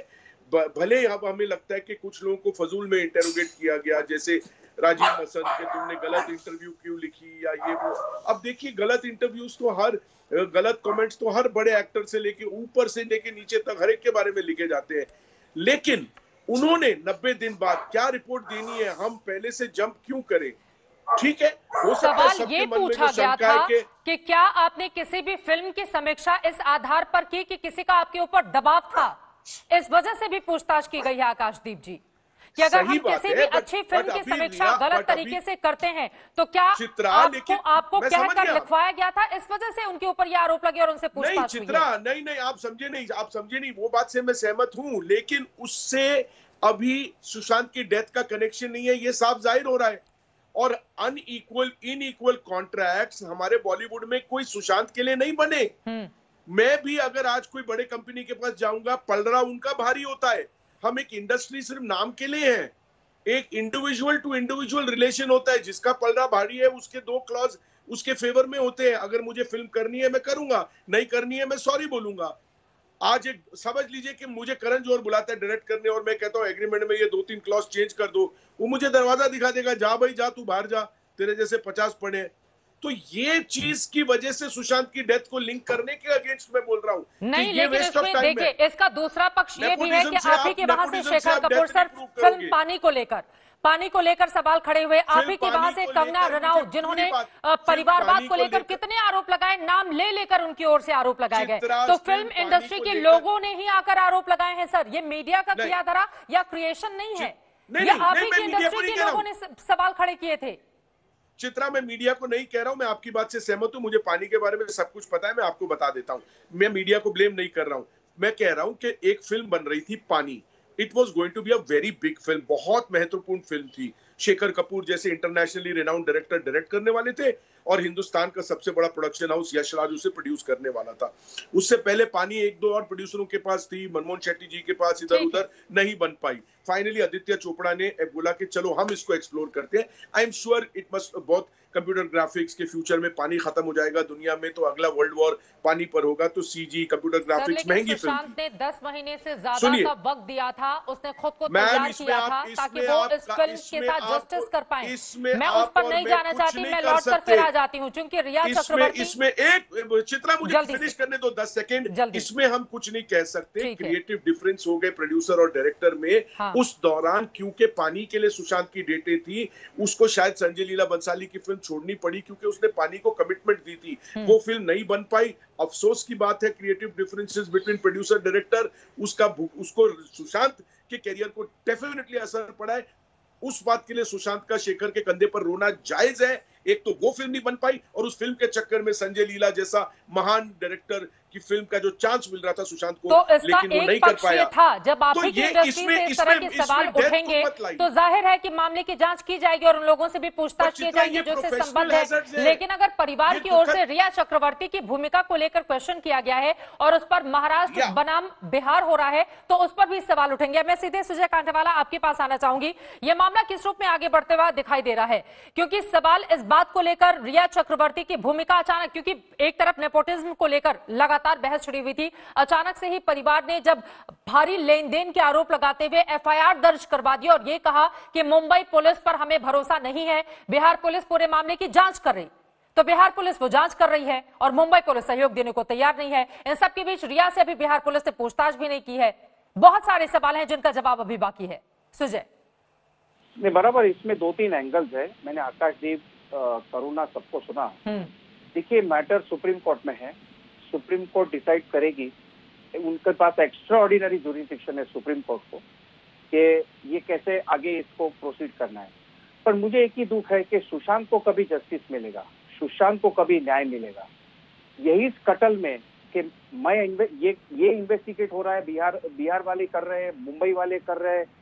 भले अब हमें लगता है कि कुछ लोगों को फजूल में इंटेरोगेट किया गया, जैसे राजीव मसंद के तुमने गलत इंटरव्यू क्यों लिखी या ये वो। अब देखिए गलत इंटरव्यूज तो हर गलत कमेंट्स तो हर बड़े एक्टर से लेके ऊपर से लेके नीचे तक हर एक के बारे में लिखे जाते हैं, लेकिन उन्होंने नब्बे दिन बाद क्या रिपोर्ट देनी है, हम पहले से जंप क्यों करें? ठीक है, हो सकता है सवाल ये पूछा गया था कि, कि क्या आपने किसी भी फिल्म की समीक्षा इस आधार पर की कि किसी का आपके ऊपर दबाव था? इस वजह से भी पूछताछ की गई है आकाशदीप जी कि अगर हम किसी भी अच्छी फिल्म की समीक्षा गलत तरीके से करते हैं तो क्या आपको, आपको कहकर लिखवाया गया था, इस वजह से उनके ऊपर ये आरोप लगे और उनसे पूछताछ नहीं चित्रा, नहीं नहीं आप समझे नहीं, आप समझे नहीं, वो बात से मैं सहमत हूं, लेकिन उससे अभी सुशांत की डेथ का कनेक्शन नहीं है, ये साफ जाहिर हो रहा है। और अनइक्वल इनइक्वल कॉन्ट्रैक्ट्स हमारे बॉलीवुड में कोई सुशांत के लिए नहीं बने। मैं भी अगर आज कोई बड़े कंपनी के पास जाऊंगा, पलड़ा उनका भारी होता है। हम एक इंडस्ट्री सिर्फ नाम के लिए है, एक इंडिविजुअल टू इंडिविजुअल रिलेशन होता है, जिसका पलड़ा भारी है उसके दो क्लॉज उसके फेवर में होते हैं। अगर मुझे फिल्म करनी है मैं करूंगा, नहीं करनी है मैं सॉरी बोलूंगा। आज एक समझ लीजिए कि मुझे करण जौहर बुलाता है डायरेक्ट करने और मैं कहता हूं एग्रीमेंट में ये दो तीन क्लॉज चेंज कर दो, वो मुझे दरवाजा दिखा देगा, जा भाई जा, तू बाहर जा, तेरे जैसे पचास पड़े। तो ये चीज की वजह से सुशांत की डेथ को लिंक करने के अगेंस्ट मैं बोल रहा हूँ नहीं, लेकिन इसमें देखिए इसका दूसरा पक्ष ये भी है कि आप ही के वहां से शेखर कपूर सर फिल्म पानी को लेकर पानी को लेकर सवाल खड़े हुए, आप ही की वहां से कंगना रनौत जिन्होंने परिवारवाद को लेकर कितने आरोप लगाए, नाम ले लेकर उनकी ओर से आरोप लगाए गए। तो फिल्म इंडस्ट्री के लोगों ने ही आकर आरोप लगाए हैं सर, ये मीडिया का किया धरा या क्रिएशन नहीं है, ये आप ही की इंडस्ट्री के लोगों ने सवाल खड़े किए थे। चित्रा, मैं मीडिया को नहीं कह रहा हूं, मैं आपकी बात से सहमत हूं, मुझे पानी के बारे में सब कुछ पता है, मैं आपको बता देता हूं। मैं मीडिया को ब्लेम नहीं कर रहा हूं, मैं कह रहा हूं कि एक फिल्म बन रही थी Paani, it was going to be a very big film, बहुत महत्वपूर्ण फिल्म थी। शेखर कपूर जैसे इंटरनेशनली रिनाउंड डायरेक्टर डायरेक्ट करने वाले थे और हिंदुस्तान का सबसे बड़ा प्रोडक्शन हाउस यशराज उसे प्रोड्यूस करने वाला था। उससे पहले पानी एक दो और प्रोड्यूसरों के पास थी, मनमोहन शेट्टी जी के पास, इधर उधर नहीं बन पाई। फाइनली आदित्य चोपड़ा ने बोला कि चलो हम इसको एक्सप्लोर करते हैं। I am sure it must बहुत कंप्यूटर ग्राफिक्स के फ्यूचर में पानी खत्म हो जाएगा दुनिया में, तो अगला वर्ल्ड वॉर पानी पर होगा, तो सीजी कंप्यूटर ग्राफिक्स महंगी फिल्म। सुशांत ने दस महीने से ज्यादा का वक्त दिया था, उसने खुद को तैयार किया था ताकि वो इस फिल्म के साथ जस्टिस कर पाए। मैं उस पर नहीं जाना चाहती, मैं लौट कर फिर आ जाती हूँ, क्योंकि रिया चक्रवर्ती इसमें एक चित्रा मुझे फिनिश करने दो दस सेकंड, इसमें हम कुछ नहीं कह सकते, क्रिएटिव डिफरेंस हो गए प्रोड्यूसर और डायरेक्टर में। हाँ। उस दौरान क्योंकि पानी के लिए सुशांत की डेटें थी, उसको शायद संजय लीला बंसाली की फिल्म छोड़नी पड़ी क्योंकि उसने पानी को कमिटमेंट दी थी, वो फिल्म नहीं बन पाई। अफसोस की बात है, creative differences between producer director, उसका उसको सुशांत के करियर को डेफिनेटली असर पड़ा है। उस बात के लिए सुशांत का शेखर के कंधे पर रोना जायज है। एक तो वो फिल्म नहीं बन पाई और उस फिल्म के चक्कर में संजय लीला जैसा महान डायरेक्टर की फिल्म का जो चांस मिल रहा था सुशांत को, तो लेकिन वो नहीं कर पाया था। जब आप ही की इंडस्ट्री से इस तरह के सवाल उठेंगे तो जाहिर है कि मामले की जांच की जाएगी और उन लोगों से भी पूछताछ की जाएगी जो से संबंध है। लेकिन अगर परिवार की ओर से रिया चक्रवर्ती की भूमिका को लेकर क्वेश्चन किया गया है और उस पर महाराष्ट्र बनाम बिहार हो रहा है तो उस पर भी सवाल उठेंगे। मैं सीधे सुजय कांटेवाला आपके पास आना चाहूंगी, यह मामला किस रूप में आगे बढ़ते हुए दिखाई दे रहा है, क्योंकि सवाल इस बात को लेकर रिया चक्रवर्ती की भूमिका अचानक, क्योंकि एक तरफ नेपोटिज्म को लेकर लगातार बहस छिड़ी हुई थी, अचानक से ही परिवार ने जब भारी लेन देन के आरोप लगाते हुए एफआईआर दर्ज करवा दी और यह कहा कि मुंबई पुलिस पर हमें भरोसा नहीं है, बिहार पुलिस पूरे मामले की जांच कर रही। तो बिहार पुलिस वो जांच कर रही है और मुंबई पुलिस सहयोग देने को तैयार नहीं है। इन सबके बीच रिया से अभी बिहार पुलिस ने पूछताछ भी नहीं की है। बहुत सारे सवाल हैं जिनका जवाब अभी बाकी है। सुजय नहीं, बराबर, इसमें दो तीन एंगल्स है। मैंने आकाशदीप, करुणा सबको सुना। देखिए, मैटर सुप्रीम कोर्ट में है, सुप्रीम कोर्ट डिसाइड करेगी, उनके पास एक्स्ट्रा ऑर्डिनरी जुरिडिक्शन है सुप्रीम कोर्ट को। कि ये कैसे आगे इसको प्रोसीड करना है। पर मुझे एक ही दुख है कि सुशांत को कभी जस्टिस मिलेगा, सुशांत को कभी न्याय मिलेगा। यही इस कटल में कि मैं ये ये इन्वेस्टिगेट हो रहा है, बिहार बिहार वाले कर रहे हैं, मुंबई वाले कर रहे हैं,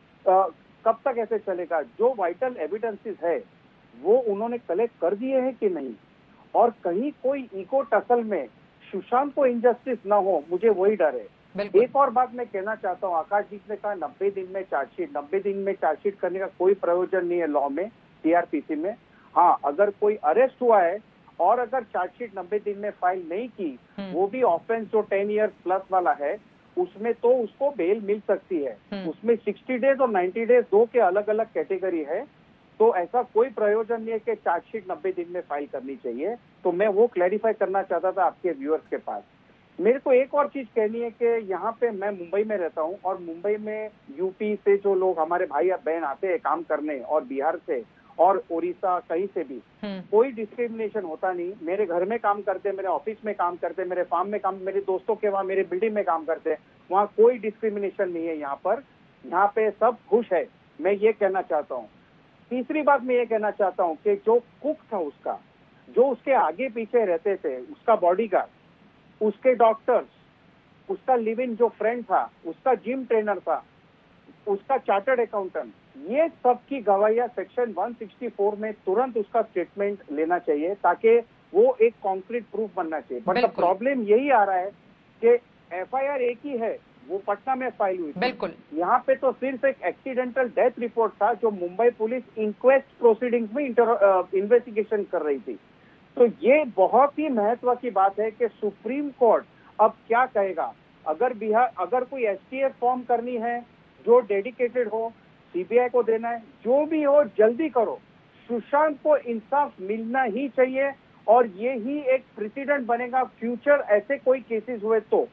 कब तक ऐसे चलेगा? जो वाइटल एविडेंसेस है वो उन्होंने कलेक्ट कर दिए हैं कि नहीं, और कहीं कोई इको टसल में सुशांत को इंजस्टिस ना हो, मुझे वही डर है। एक और बात मैं कहना चाहता हूँ, आकाश जी ने कहा नब्बे दिन में चार्जशीट, नब्बे दिन में चार्जशीट करने का कोई प्रयोजन नहीं है लॉ में, टीआरपीसी में। हाँ, अगर कोई अरेस्ट हुआ है और अगर चार्जशीट नब्बे दिन में फाइल नहीं की, वो भी ऑफेंस जो टेन ईयर प्लस वाला है, उसमें तो उसको बेल मिल सकती है। उसमें सिक्सटी डेज और नाइन्टी डेज दो के अलग अलग कैटेगरी है, तो ऐसा कोई प्रयोजन नहीं है कि चार्जशीट नब्बे दिन में फाइल करनी चाहिए। तो मैं वो क्लैरिफाई करना चाहता था आपके व्यूअर्स के पास। मेरे को एक और चीज कहनी है कि यहाँ पे मैं मुंबई में रहता हूँ, और मुंबई में यूपी से जो लोग हमारे भाई या बहन आते हैं काम करने, और बिहार से और उड़ीसा कहीं से भी, कोई डिस्क्रिमिनेशन होता नहीं। मेरे घर में काम करते, मेरे ऑफिस में काम करते, मेरे फार्म में काम, मेरे दोस्तों के वहाँ मेरे बिल्डिंग में काम करते, वहाँ कोई डिस्क्रिमिनेशन नहीं है। यहाँ पर यहाँ पे सब खुश है, मैं ये कहना चाहता हूँ। तीसरी बात मैं ये कहना चाहता हूँ कि जो कुक था उसका, जो उसके आगे पीछे रहते थे, उसका बॉडीगार्ड, उसके डॉक्टर्स, उसका लिव इन जो फ्रेंड था, उसका जिम ट्रेनर था, उसका चार्टर्ड अकाउंटेंट, ये सब की गवाहियां सेक्शन एक सौ चौंसठ में तुरंत उसका स्टेटमेंट लेना चाहिए, ताकि वो एक कॉन्क्रीट प्रूफ बनना चाहिए। बट प्रॉब्लम यही आ रहा है कि एफआईआर एक ही है, वो पटना में फाइल हुई। बिल्कुल, यहाँ पे तो सिर्फ एक एक्सीडेंटल डेथ रिपोर्ट था जो मुंबई पुलिस इंक्वेस्ट प्रोसीडिंग्स में इन्वेस्टिगेशन कर रही थी। तो ये बहुत ही महत्व की बात है कि सुप्रीम कोर्ट अब क्या कहेगा। अगर बिहार अगर कोई एसटीएफ फॉर्म करनी है जो डेडिकेटेड हो, सीबीआई को देना है, जो भी हो जल्दी करो। सुशांत को इंसाफ मिलना ही चाहिए, और ये ही एक प्रेसिडेंट बनेगा फ्यूचर ऐसे कोई केसेस हुए तो।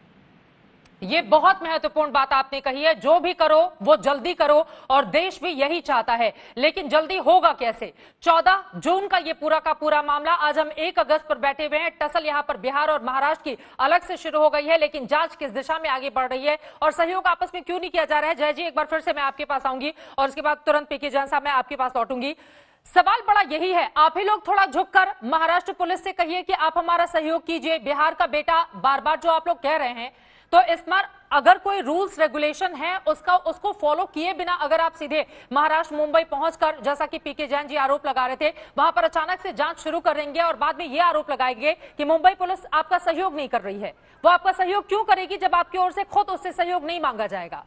ये बहुत महत्वपूर्ण बात आपने कही है, जो भी करो वो जल्दी करो, और देश भी यही चाहता है। लेकिन जल्दी होगा कैसे? चौदह जून का ये पूरा का पूरा मामला, आज हम एक अगस्त पर बैठे हुए हैं। टसल यहां पर बिहार और महाराष्ट्र की अलग से शुरू हो गई है, लेकिन जांच किस दिशा में आगे बढ़ रही है और सहयोग आपस में क्यों नहीं किया जा रहा है? जय जी, एक बार फिर से मैं आपके पास आऊंगी और उसके बाद तुरंत पीके जैन साहब मैं आपके पास लौटूंगी। सवाल बड़ा यही है, आप ही लोग थोड़ा झुककर महाराष्ट्र पुलिस से कहिए कि आप हमारा सहयोग कीजिए। बिहार का बेटा बार बार जो आप लोग कह रहे हैं, तो इस बार अगर कोई रूल्स रेगुलेशन है उसका उसको फॉलो किए बिना अगर आप सीधे महाराष्ट्र मुंबई पहुंचकर, जैसा कि पीके जैन जी आरोप लगा रहे थे, वहां पर अचानक से जांच शुरू कर देंगे और बाद में यह आरोप लगाएंगे कि मुंबई पुलिस आपका सहयोग नहीं कर रही है, वो आपका सहयोग क्यों करेगी जब आपकी ओर से खुद उससे सहयोग नहीं मांगा जाएगा?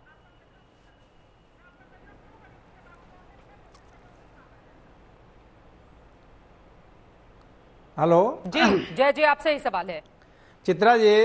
हेलो जी, जय जी, आपसे ही सवाल है। चित्रा जी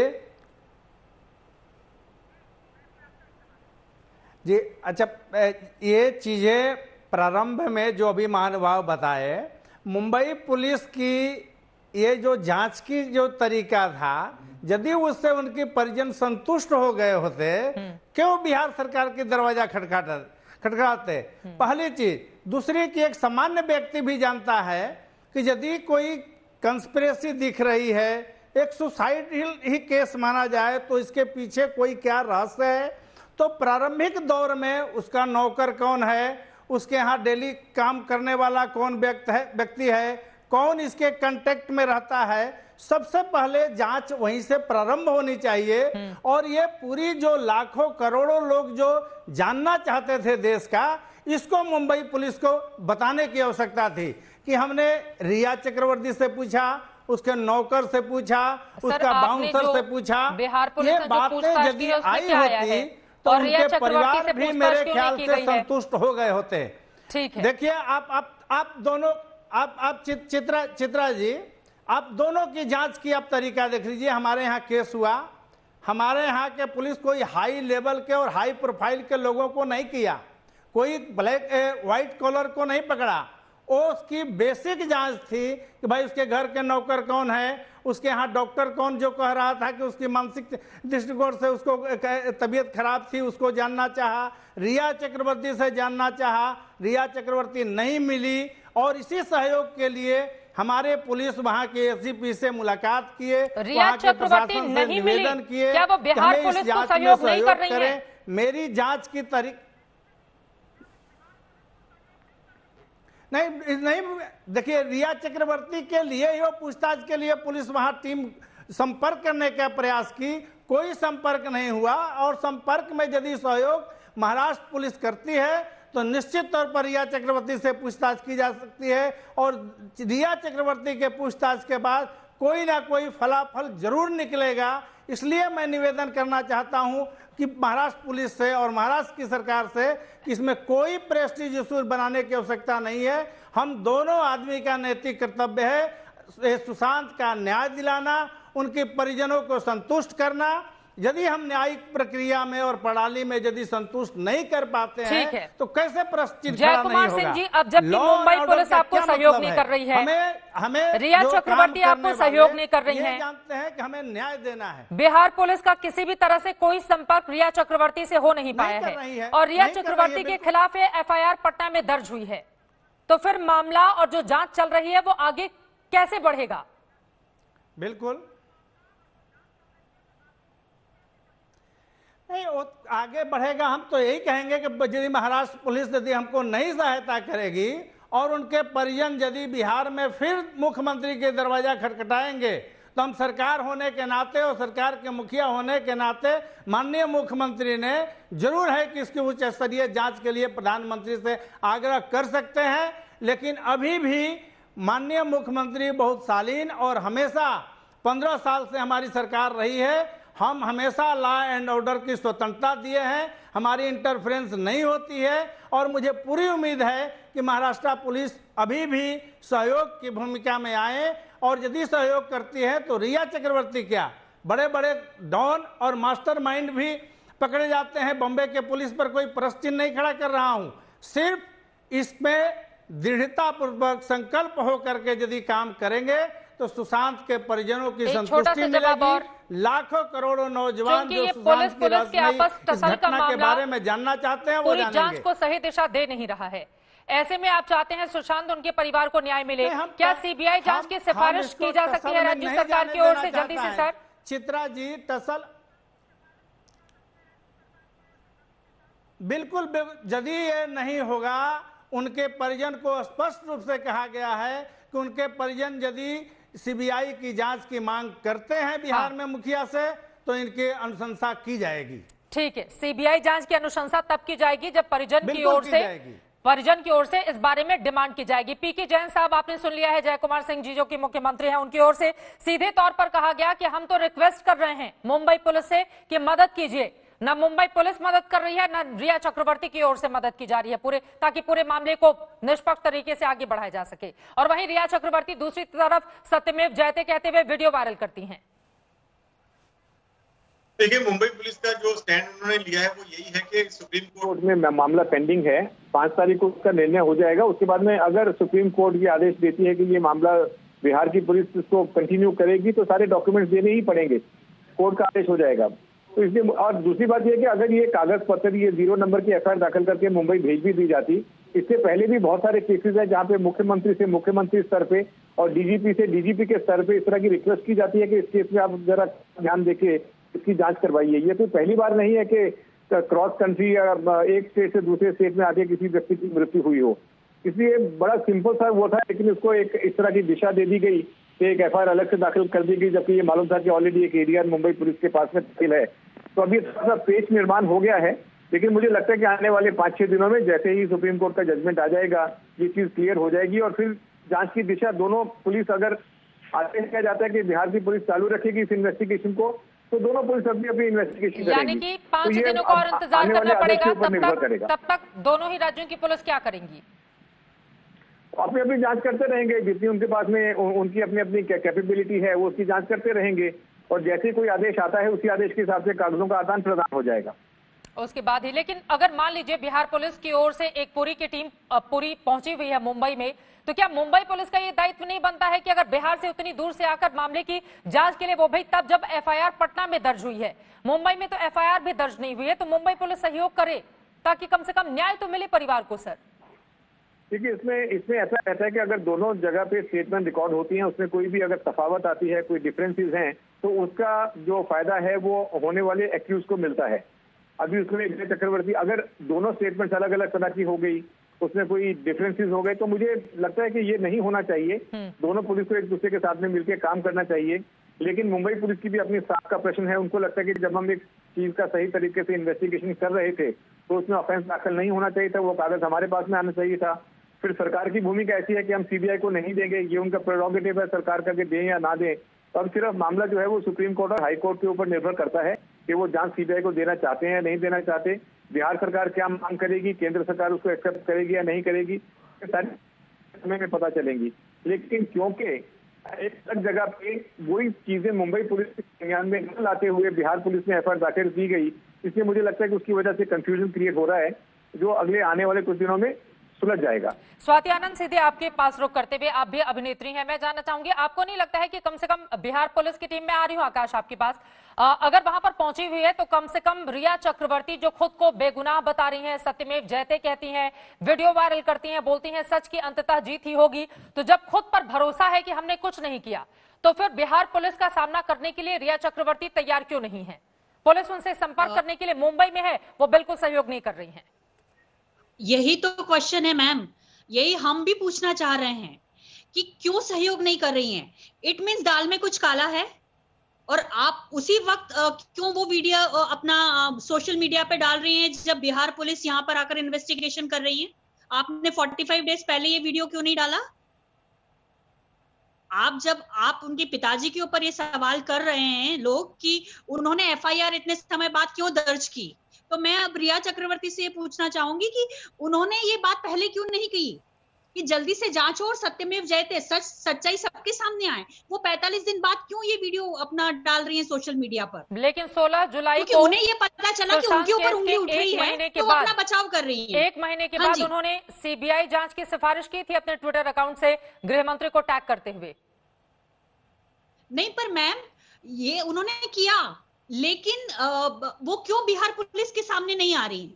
जी अच्छा, ये चीजें प्रारंभ में जो अभी महानुभाव बताए, मुंबई पुलिस की ये जो जांच की जो तरीका था, यदि उससे उनके परिजन संतुष्ट हो गए होते, क्यों बिहार सरकार के दरवाजा खटखटा खटखटाते? पहली चीज। दूसरी की एक सामान्य व्यक्ति भी जानता है कि यदि कोई कंस्पिरेसी दिख रही है, एक सुसाइड ही केस माना जाए, तो इसके पीछे कोई क्या रहस्य है? तो प्रारंभिक दौर में उसका नौकर कौन है, उसके यहाँ डेली काम करने वाला कौन व्यक्ति है व्यक्ति है कौन इसके कांटेक्ट में रहता है, सबसे पहले जांच वहीं से प्रारंभ होनी चाहिए। और ये पूरी जो लाखों करोड़ों लोग जो जानना चाहते थे देश का, इसको मुंबई पुलिस को बताने की आवश्यकता थी कि हमने रिया चक्रवर्ती से पूछा, उसके नौकर से पूछा, उसका बाउंसर से पूछा, ये बातें यदि आई होती तो उनके परिवार भी मेरे ख्याल से संतुष्ट हो गए होते। ठीक है, देखिए आप आप आप दोनों आप आप चित्रा चित्रा जी, आप दोनों की जांच की आप तरीका देख लीजिए। हमारे यहाँ केस हुआ, हमारे यहाँ के पुलिस कोई हाई लेवल के और हाई प्रोफाइल के लोगों को नहीं किया, कोई ब्लैक व्हाइट कॉलर को नहीं पकड़ा। वो उसकी बेसिक जांच थी कि भाई उसके घर के नौकर कौन है, उसके यहाँ डॉक्टर कौन जो कह रहा था कि उसकी मानसिक दृष्टिकोण से उसको तबीयत खराब थी, उसको जानना चाहा। रिया चक्रवर्ती से जानना चाहा, रिया चक्रवर्ती नहीं मिली, और इसी सहयोग के लिए हमारे पुलिस वहाँ के एसपी से मुलाकात किए, रिया चक्रवर्ती नहीं मिली, क्या वो बिहार पुलिस को सहयोग नहीं कर रही है? मेरी जांच की तारीख नहीं नहीं देखिए, रिया चक्रवर्ती के लिए ही वो पूछताछ के लिए पुलिस वहां टीम संपर्क करने का प्रयास की, कोई संपर्क नहीं हुआ। और संपर्क में यदि सहयोग महाराष्ट्र पुलिस करती है तो निश्चित तौर पर रिया चक्रवर्ती से पूछताछ की जा सकती है और रिया चक्रवर्ती के पूछताछ के बाद कोई ना कोई फलाफल जरूर निकलेगा। इसलिए मैं निवेदन करना चाहता हूं कि महाराष्ट्र पुलिस से और महाराष्ट्र की सरकार से कि इसमें कोई प्रेस्टीज इशू बनाने की आवश्यकता नहीं है। हम दोनों आदमी का नैतिक कर्तव्य है सुशांत का न्याय दिलाना, उनके परिजनों को संतुष्ट करना। यदि हम न्यायिक प्रक्रिया में और प्रणाली में यदि संतुष्ट नहीं कर पाते हैं तो कैसे प्रश्चित जय कुमार सिंह जी, अब जबकि मुंबई पुलिस आपको सहयोग नहीं कर रही है, हमें हमें रिया चक्रवर्ती आपको सहयोग नहीं कर रही है, जानते हैं कि हमें न्याय देना है। बिहार पुलिस का किसी भी तरह से कोई संपर्क रिया चक्रवर्ती से हो नहीं पाया है और रिया चक्रवर्ती के खिलाफ एफ आई आर पटना में दर्ज हुई है, तो फिर मामला और जो जांच चल रही है वो आगे कैसे बढ़ेगा? बिल्कुल नहीं, वो आगे बढ़ेगा। हम तो यही कहेंगे कि यदि महाराष्ट्र पुलिस यदि हमको नहीं सहायता करेगी और उनके परिजन यदि बिहार में फिर मुख्यमंत्री के दरवाजा खटखटाएंगे तो हम सरकार होने के नाते और सरकार के मुखिया होने के नाते माननीय मुख्यमंत्री ने जरूर है कि इसकी उच्च स्तरीय जांच के लिए प्रधानमंत्री से आग्रह कर सकते हैं। लेकिन अभी भी माननीय मुख्यमंत्री बहुत शालीन और हमेशा पंद्रह साल से हमारी सरकार रही है, हम हमेशा लॉ एंड ऑर्डर की स्वतंत्रता दिए हैं, हमारी इंटरफेरेंस नहीं होती है और मुझे पूरी उम्मीद है कि महाराष्ट्र पुलिस अभी भी सहयोग की भूमिका में आए और यदि सहयोग करती है तो रिया चक्रवर्ती क्या बड़े बड़े डॉन और मास्टरमाइंड भी पकड़े जाते हैं। बॉम्बे के पुलिस पर कोई प्रश्न चिन्ह नहीं खड़ा कर रहा हूं, सिर्फ इसमें दृढ़ता पूर्वक संकल्प हो करके यदि काम करेंगे तो सुशांत के परिजनों की संतुष्टि मिलेगी। लाखों करोड़ों नौजवान जो पुलिस पुलिस के आपस टसल का मामला के बारे में जानना चाहते हैं वो पूरी जांच को सही दिशा दे नहीं रहा है। ऐसे में आप चाहते हैं सुशांत उनके परिवार को न्याय मिले, क्या सीबीआई जांच की सिफारिश की जा सकती है राज्य सरकार की ओर से जल्दी से? सर चित्रा जी, टसल बिल्कुल यदि ये नहीं होगा, उनके परिजन को स्पष्ट रूप से कहा गया है कि उनके परिजन यदि सीबीआई की जांच की मांग करते हैं बिहार हाँ। में मुखिया से तो इनकी अनुशंसा की जाएगी। ठीक है, सीबीआई जांच की अनुशंसा तब की जाएगी जब परिजन की ओर से परिजन की ओर से इस बारे में डिमांड की जाएगी। पीके जैन साहब आपने सुन लिया है, जय कुमार सिंह जी जो कि मुख्यमंत्री हैं उनकी ओर से सीधे तौर पर कहा गया कि हम तो रिक्वेस्ट कर रहे हैं मुंबई पुलिस से कि मदद कीजिए। न मुंबई पुलिस मदद कर रही है, न रिया चक्रवर्ती की ओर से मदद की जा रही है पूरे ताकि पूरे मामले को निष्पक्ष तरीके से आगे बढ़ाया जा सके। और वहीं रिया चक्रवर्ती दूसरी तरफ सत्यमेव जयते कहते हुए वीडियो वायरल करती हैं। देखिए, मुंबई पुलिस का जो स्टैंड उन्होंने लिया है वो यही है कि सुप्रीम कोर्ट में मामला पेंडिंग है, पांच तारीख को उसका निर्णय हो जाएगा। उसके बाद में अगर सुप्रीम कोर्ट ये आदेश देती है कि ये मामला बिहार की पुलिस इसको कंटिन्यू करेगी तो सारे डॉक्यूमेंट्स देने ही पड़ेंगे, कोर्ट का आदेश हो जाएगा। तो इसलिए और दूसरी बात यह कि अगर ये कागज पत्र ये जीरो नंबर की एफ आई आर दाखिल करके मुंबई भेज भी दी जाती, इससे पहले भी बहुत सारे केसेस हैं जहां पे मुख्यमंत्री से मुख्यमंत्री स्तर पे और डीजीपी से डीजीपी के स्तर पे इस तरह की रिक्वेस्ट की जाती है कि इस केस में आप जरा ध्यान देके इसकी जांच करवाइए। ये तो पहली बार नहीं है कि क्रॉस कंट्री या एक स्टेट से दूसरे स्टेट में आके किसी व्यक्ति की मृत्यु हुई हो। इसलिए बड़ा सिंपल सा वो था, लेकिन उसको एक इस तरह की दिशा दे दी गई, एक एफ आई आर अलग से दाखिल कर दी गई, जबकि ये मालूम था कि ऑलरेडी एक एडीआर मुंबई पुलिस के पास में दाखिल है। तो अभी थोड़ा सा पेच निर्माण हो गया है, लेकिन मुझे लगता है कि आने वाले पांच छह दिनों में जैसे ही सुप्रीम कोर्ट का जजमेंट आ जाएगा ये चीज क्लियर हो जाएगी और फिर जांच की दिशा दोनों पुलिस, अगर आदेश किया जाता है कि बिहार की पुलिस चालू रखेगी इस इन्वेस्टिगेशन को, तो दोनों पुलिस अपनी अपनी इन्वेस्टिगेशन करेगी। यानी कि पांच तो दिनों का और इंतजार करना पड़ेगा, तब तक तब तक दोनों ही राज्यों की पुलिस क्या करेंगी? अपनी अपनी जांच करते रहेंगे, जितनी उनके पास में उनकी अपनी अपनी कैपेबिलिटी है वो उसकी जांच करते रहेंगे और जैसे ही कोई आदेश आता है उसी आदेश के हिसाब से कागजों का आदान प्रदान हो जाएगा उसके बाद ही। लेकिन अगर मान लीजिए बिहार पुलिस की ओर से एक पूरी की टीम पूरी पहुंची हुई है मुंबई में, तो क्या मुंबई पुलिस का ये दायित्व नहीं बनता है कि अगर बिहार से उतनी दूर से आकर मामले की जांच के लिए वो भाई तब जब एफ आई आर पटना में दर्ज हुई है, मुंबई में तो एफ आई आर भी दर्ज नहीं हुई है, तो मुंबई पुलिस सहयोग करे ताकि कम से कम न्याय तो मिले परिवार को? सर देखिए, इसमें इसमें ऐसा रहता है कि अगर दोनों जगह पे स्टेटमेंट रिकॉर्ड होती हैं, उसमें कोई भी अगर तफावत आती है, कोई डिफरेंसेस हैं, तो उसका जो फायदा है वो होने वाले एक्यूज को मिलता है। अभी उसमें चक्रवर्ती अगर दोनों स्टेटमेंट्स अलग अलग तरह की हो गई उसमें कोई डिफरेंसेस हो गए, तो मुझे लगता है कि ये नहीं होना चाहिए। दोनों पुलिस को एक दूसरे के साथ में मिलकर काम करना चाहिए। लेकिन मुंबई पुलिस की भी अपनी साख का प्रश्न है। उनको लगता है कि जब हम एक चीज का सही तरीके से इन्वेस्टिगेशन कर रहे थे तो उसमें ऑफेंस दाखिल नहीं होना चाहिए था, वो कागज हमारे पास में आना चाहिए था। फिर सरकार की भूमिका ऐसी है कि हम सीबीआई को नहीं देंगे, ये उनका प्रेरोगेटिव है सरकार का कि दें या ना दें। तो अब सिर्फ मामला जो है वो सुप्रीम कोर्ट और हाई कोर्ट के ऊपर निर्भर करता है कि वो जांच सीबीआई को देना चाहते हैं या नहीं देना चाहते। बिहार सरकार क्या मांग करेगी, केंद्र सरकार उसको एक्सेप्ट करेगी या नहीं करेगी, सारी समय में पता चलेंगी। लेकिन क्योंकि एक अलग जगह पे वही चीजें मुंबई पुलिस के संज्ञान में न लाते हुए बिहार पुलिस में एफ आई आर दाखिल की गई, इसलिए मुझे लगता है कि उसकी वजह से कंफ्यूजन क्रिएट हो रहा है, जो अगले आने वाले कुछ दिनों में सुलझ जाएगा। स्वाति आनंद, सीधे आपके पास रुक करते हुए, आप भी अभिनेत्री हैं, मैं जानना चाहूंगी, आपको नहीं लगता है कि कम से कम बिहार पुलिस की टीम में आ रही हूं आकाश आपके पास, आ, अगर वहां पर पहुंची हुई है तो कम से कम रिया चक्रवर्ती जो खुद को बेगुनाह बता रही हैं, सत्यमेव जयते कहती हैं, वीडियो वायरल करती हैं, बोलती हैं सच की अंततः जीत ही होगी, तो जब खुद पर भरोसा है कि हमने कुछ नहीं किया, तो फिर बिहार पुलिस का सामना करने के लिए रिया चक्रवर्ती तैयार क्यों नहीं है? पुलिस उनसे संपर्क करने के लिए मुंबई में है, वो बिल्कुल सहयोग नहीं कर रही है। यही तो क्वेश्चन है मैम, यही हम भी पूछना चाह रहे हैं कि क्यों सहयोग नहीं कर रही हैं। इट मींस दाल में कुछ काला है, और आप उसी वक्त क्यों वो वीडियो अपना सोशल मीडिया पे डाल रही हैं जब बिहार पुलिस यहां पर आकर इन्वेस्टिगेशन कर रही है। आपने पैंतालीस डेज पहले ये वीडियो क्यों नहीं डाला? आप जब आप उनके पिताजी के ऊपर ये सवाल कर रहे हैं लोग कि उन्होंने एफ आई आर इतने समय बाद क्यों दर्ज की, तो मैं अब रिया चक्रवर्ती से ये पूछना चाहूंगी कि उन्होंने ये बात पहले क्यों नहीं कही कि जल्दी से जांच हो और सत्यमेव जयते, सच सच्चाई सबके सामने आए। वो पैंतालीस दिन बाद क्यों ये वीडियो अपना डाल रही है सोशल मीडिया पर? लेकिन सोलह जुलाई को उन्हें ये पता चला कि उनके ऊपर उंगली उठ रही है, तो वो अपना बचाव कर रही है। एक महीने के बाद उन्होंने सीबीआई जांच की सिफारिश की थी अपने ट्विटर अकाउंट से गृह मंत्री को टैग करते हुए। नहीं पर मैम ये उन्होंने किया, लेकिन वो क्यों बिहार पुलिस के सामने नहीं आ रही?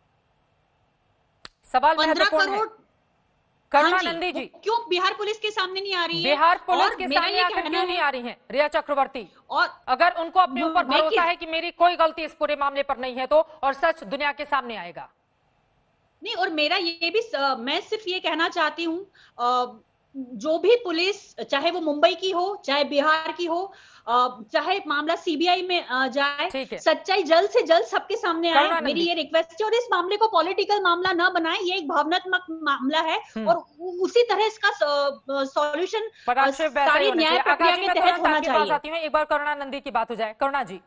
सवाल महत्वपूर्ण है। करुणा नंदी जी, क्यों बिहार पुलिस के सामने नहीं आ रही है? बिहार पुलिस के सामने आकर क्यों नहीं आ रही हैं रिया चक्रवर्ती? और अगर उनको अपने ऊपर भरोसा है कि मेरी कोई गलती इस पूरे मामले पर नहीं है तो, और सच दुनिया के सामने आएगा। नहीं, और मेरा ये भी, मैं सिर्फ ये कहना चाहती हूँ, जो भी पुलिस, चाहे वो मुंबई की हो, चाहे बिहार की हो, चाहे मामला सीबीआई में जाए, सच्चाई जल्द से जल्द सबके सामने आए, मेरी ये रिक्वेस्ट है। और इस मामले को पॉलिटिकल मामला ना बनाए, ये एक भावनात्मक मामला है और उसी तरह इसका सॉल्यूशन सारी न्याय प्रक्रिया के तहत होना चाहिए। एक बार करुणा नंदी की बात हो जाए। करुणा जी।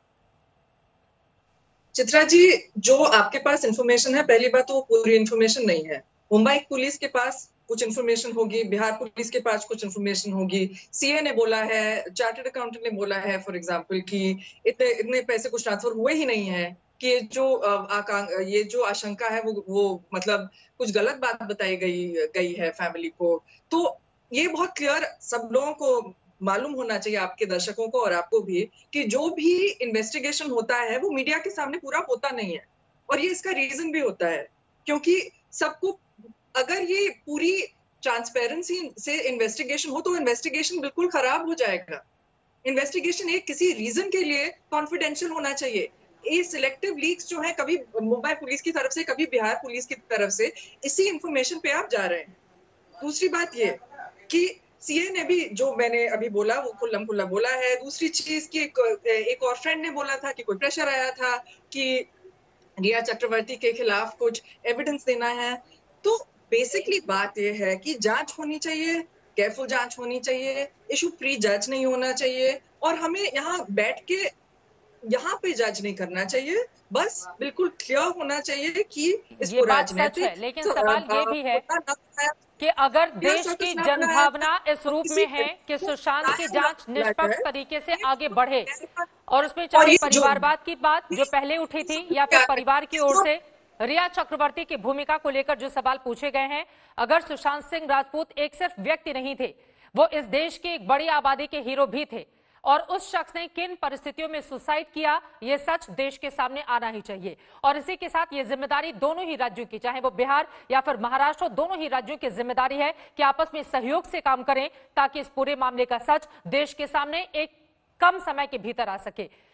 चित्रा जी, जो आपके पास इंफॉर्मेशन है, पहली बात तो वो पूरी इंफॉर्मेशन नहीं है। मुंबई पुलिस के पास कुछ इन्फॉर्मेशन होगी, बिहार पुलिस के पास कुछ इन्फॉर्मेशन होगी, सीए ने बोला है, चार्टर्ड अकाउंटेंट ने बोला है फॉर एग्जांपल कि इतने इतने पैसे कुछ ट्रांसफर हुए ही नहीं है, कि जो आकांक्षा, ये जो आशंका है वो वो मतलब कुछ गलत बात बताई गई गई है फैमिली को। तो ये बहुत क्लियर सब लोगों को मालूम होना चाहिए, आपके दर्शकों को और आपको भी, कि जो भी इन्वेस्टिगेशन होता है वो मीडिया के सामने पूरा होता नहीं है। और ये इसका रीजन भी होता है, क्योंकि सबको, अगर ये पूरी ट्रांसपेरेंसी से इन्वेस्टिगेशन हो तो इन्वेस्टिगेशन बिल्कुल खराब हो जाएगा। इन्वेस्टिगेशन एक किसी रीजन के लिए कॉन्फिडेंशियल होना चाहिए। ये सिलेक्टिव लीक्स जो है, कभी मुंबई पुलिस की तरफ से, कभी बिहार पुलिस की तरफ से, इसी इंफॉर्मेशन पे आप जा रहे हैं। दूसरी बात ये कि सीए ने भी, जो मैंने अभी बोला, वो खुल्लम खुल्ला बोला है। दूसरी चीज की एक, एक और फ्रेंड ने बोला था कि कोई प्रेशर आया था कि रिया चक्रवर्ती के खिलाफ कुछ एविडेंस देना है। तो बेसिकली बात यह है कि जांच होनी चाहिए, केयरफुल जांच होनी चाहिए, इशू प्री जज नहीं होना चाहिए, और हमें यहाँ बैठ के यहाँ पे जज नहीं करना चाहिए। बस बिल्कुल क्लियर होना चाहिए कि इसको राजनीतिक, लेकिन सवाल ये भी है कि अगर देश की जनभावना इस रूप में है कि सुशांत की जांच निष्पक्ष तरीके से आगे बढ़े, और उसमें चाहे परिवारवाद की बात जो पहले उठी थी या फिर परिवार की ओर से रिया चक्रवर्ती की भूमिका को लेकर जो सवाल पूछे गए हैं, अगर सुशांत सिंह राजपूत एक सिर्फ व्यक्ति नहीं थे, वो इस देश की एक बड़ी आबादी के हीरो भी थे, और उस शख्स ने किन परिस्थितियों में सुसाइड किया, ये सच देश के सामने आना ही चाहिए। और इसी के साथ ये जिम्मेदारी दोनों ही राज्यों की, चाहे वो बिहार या फिर महाराष्ट्र, दोनों ही राज्यों की जिम्मेदारी है कि आपस में सहयोग से काम करें ताकि इस पूरे मामले का सच देश के सामने एक कम समय के भीतर आ सके।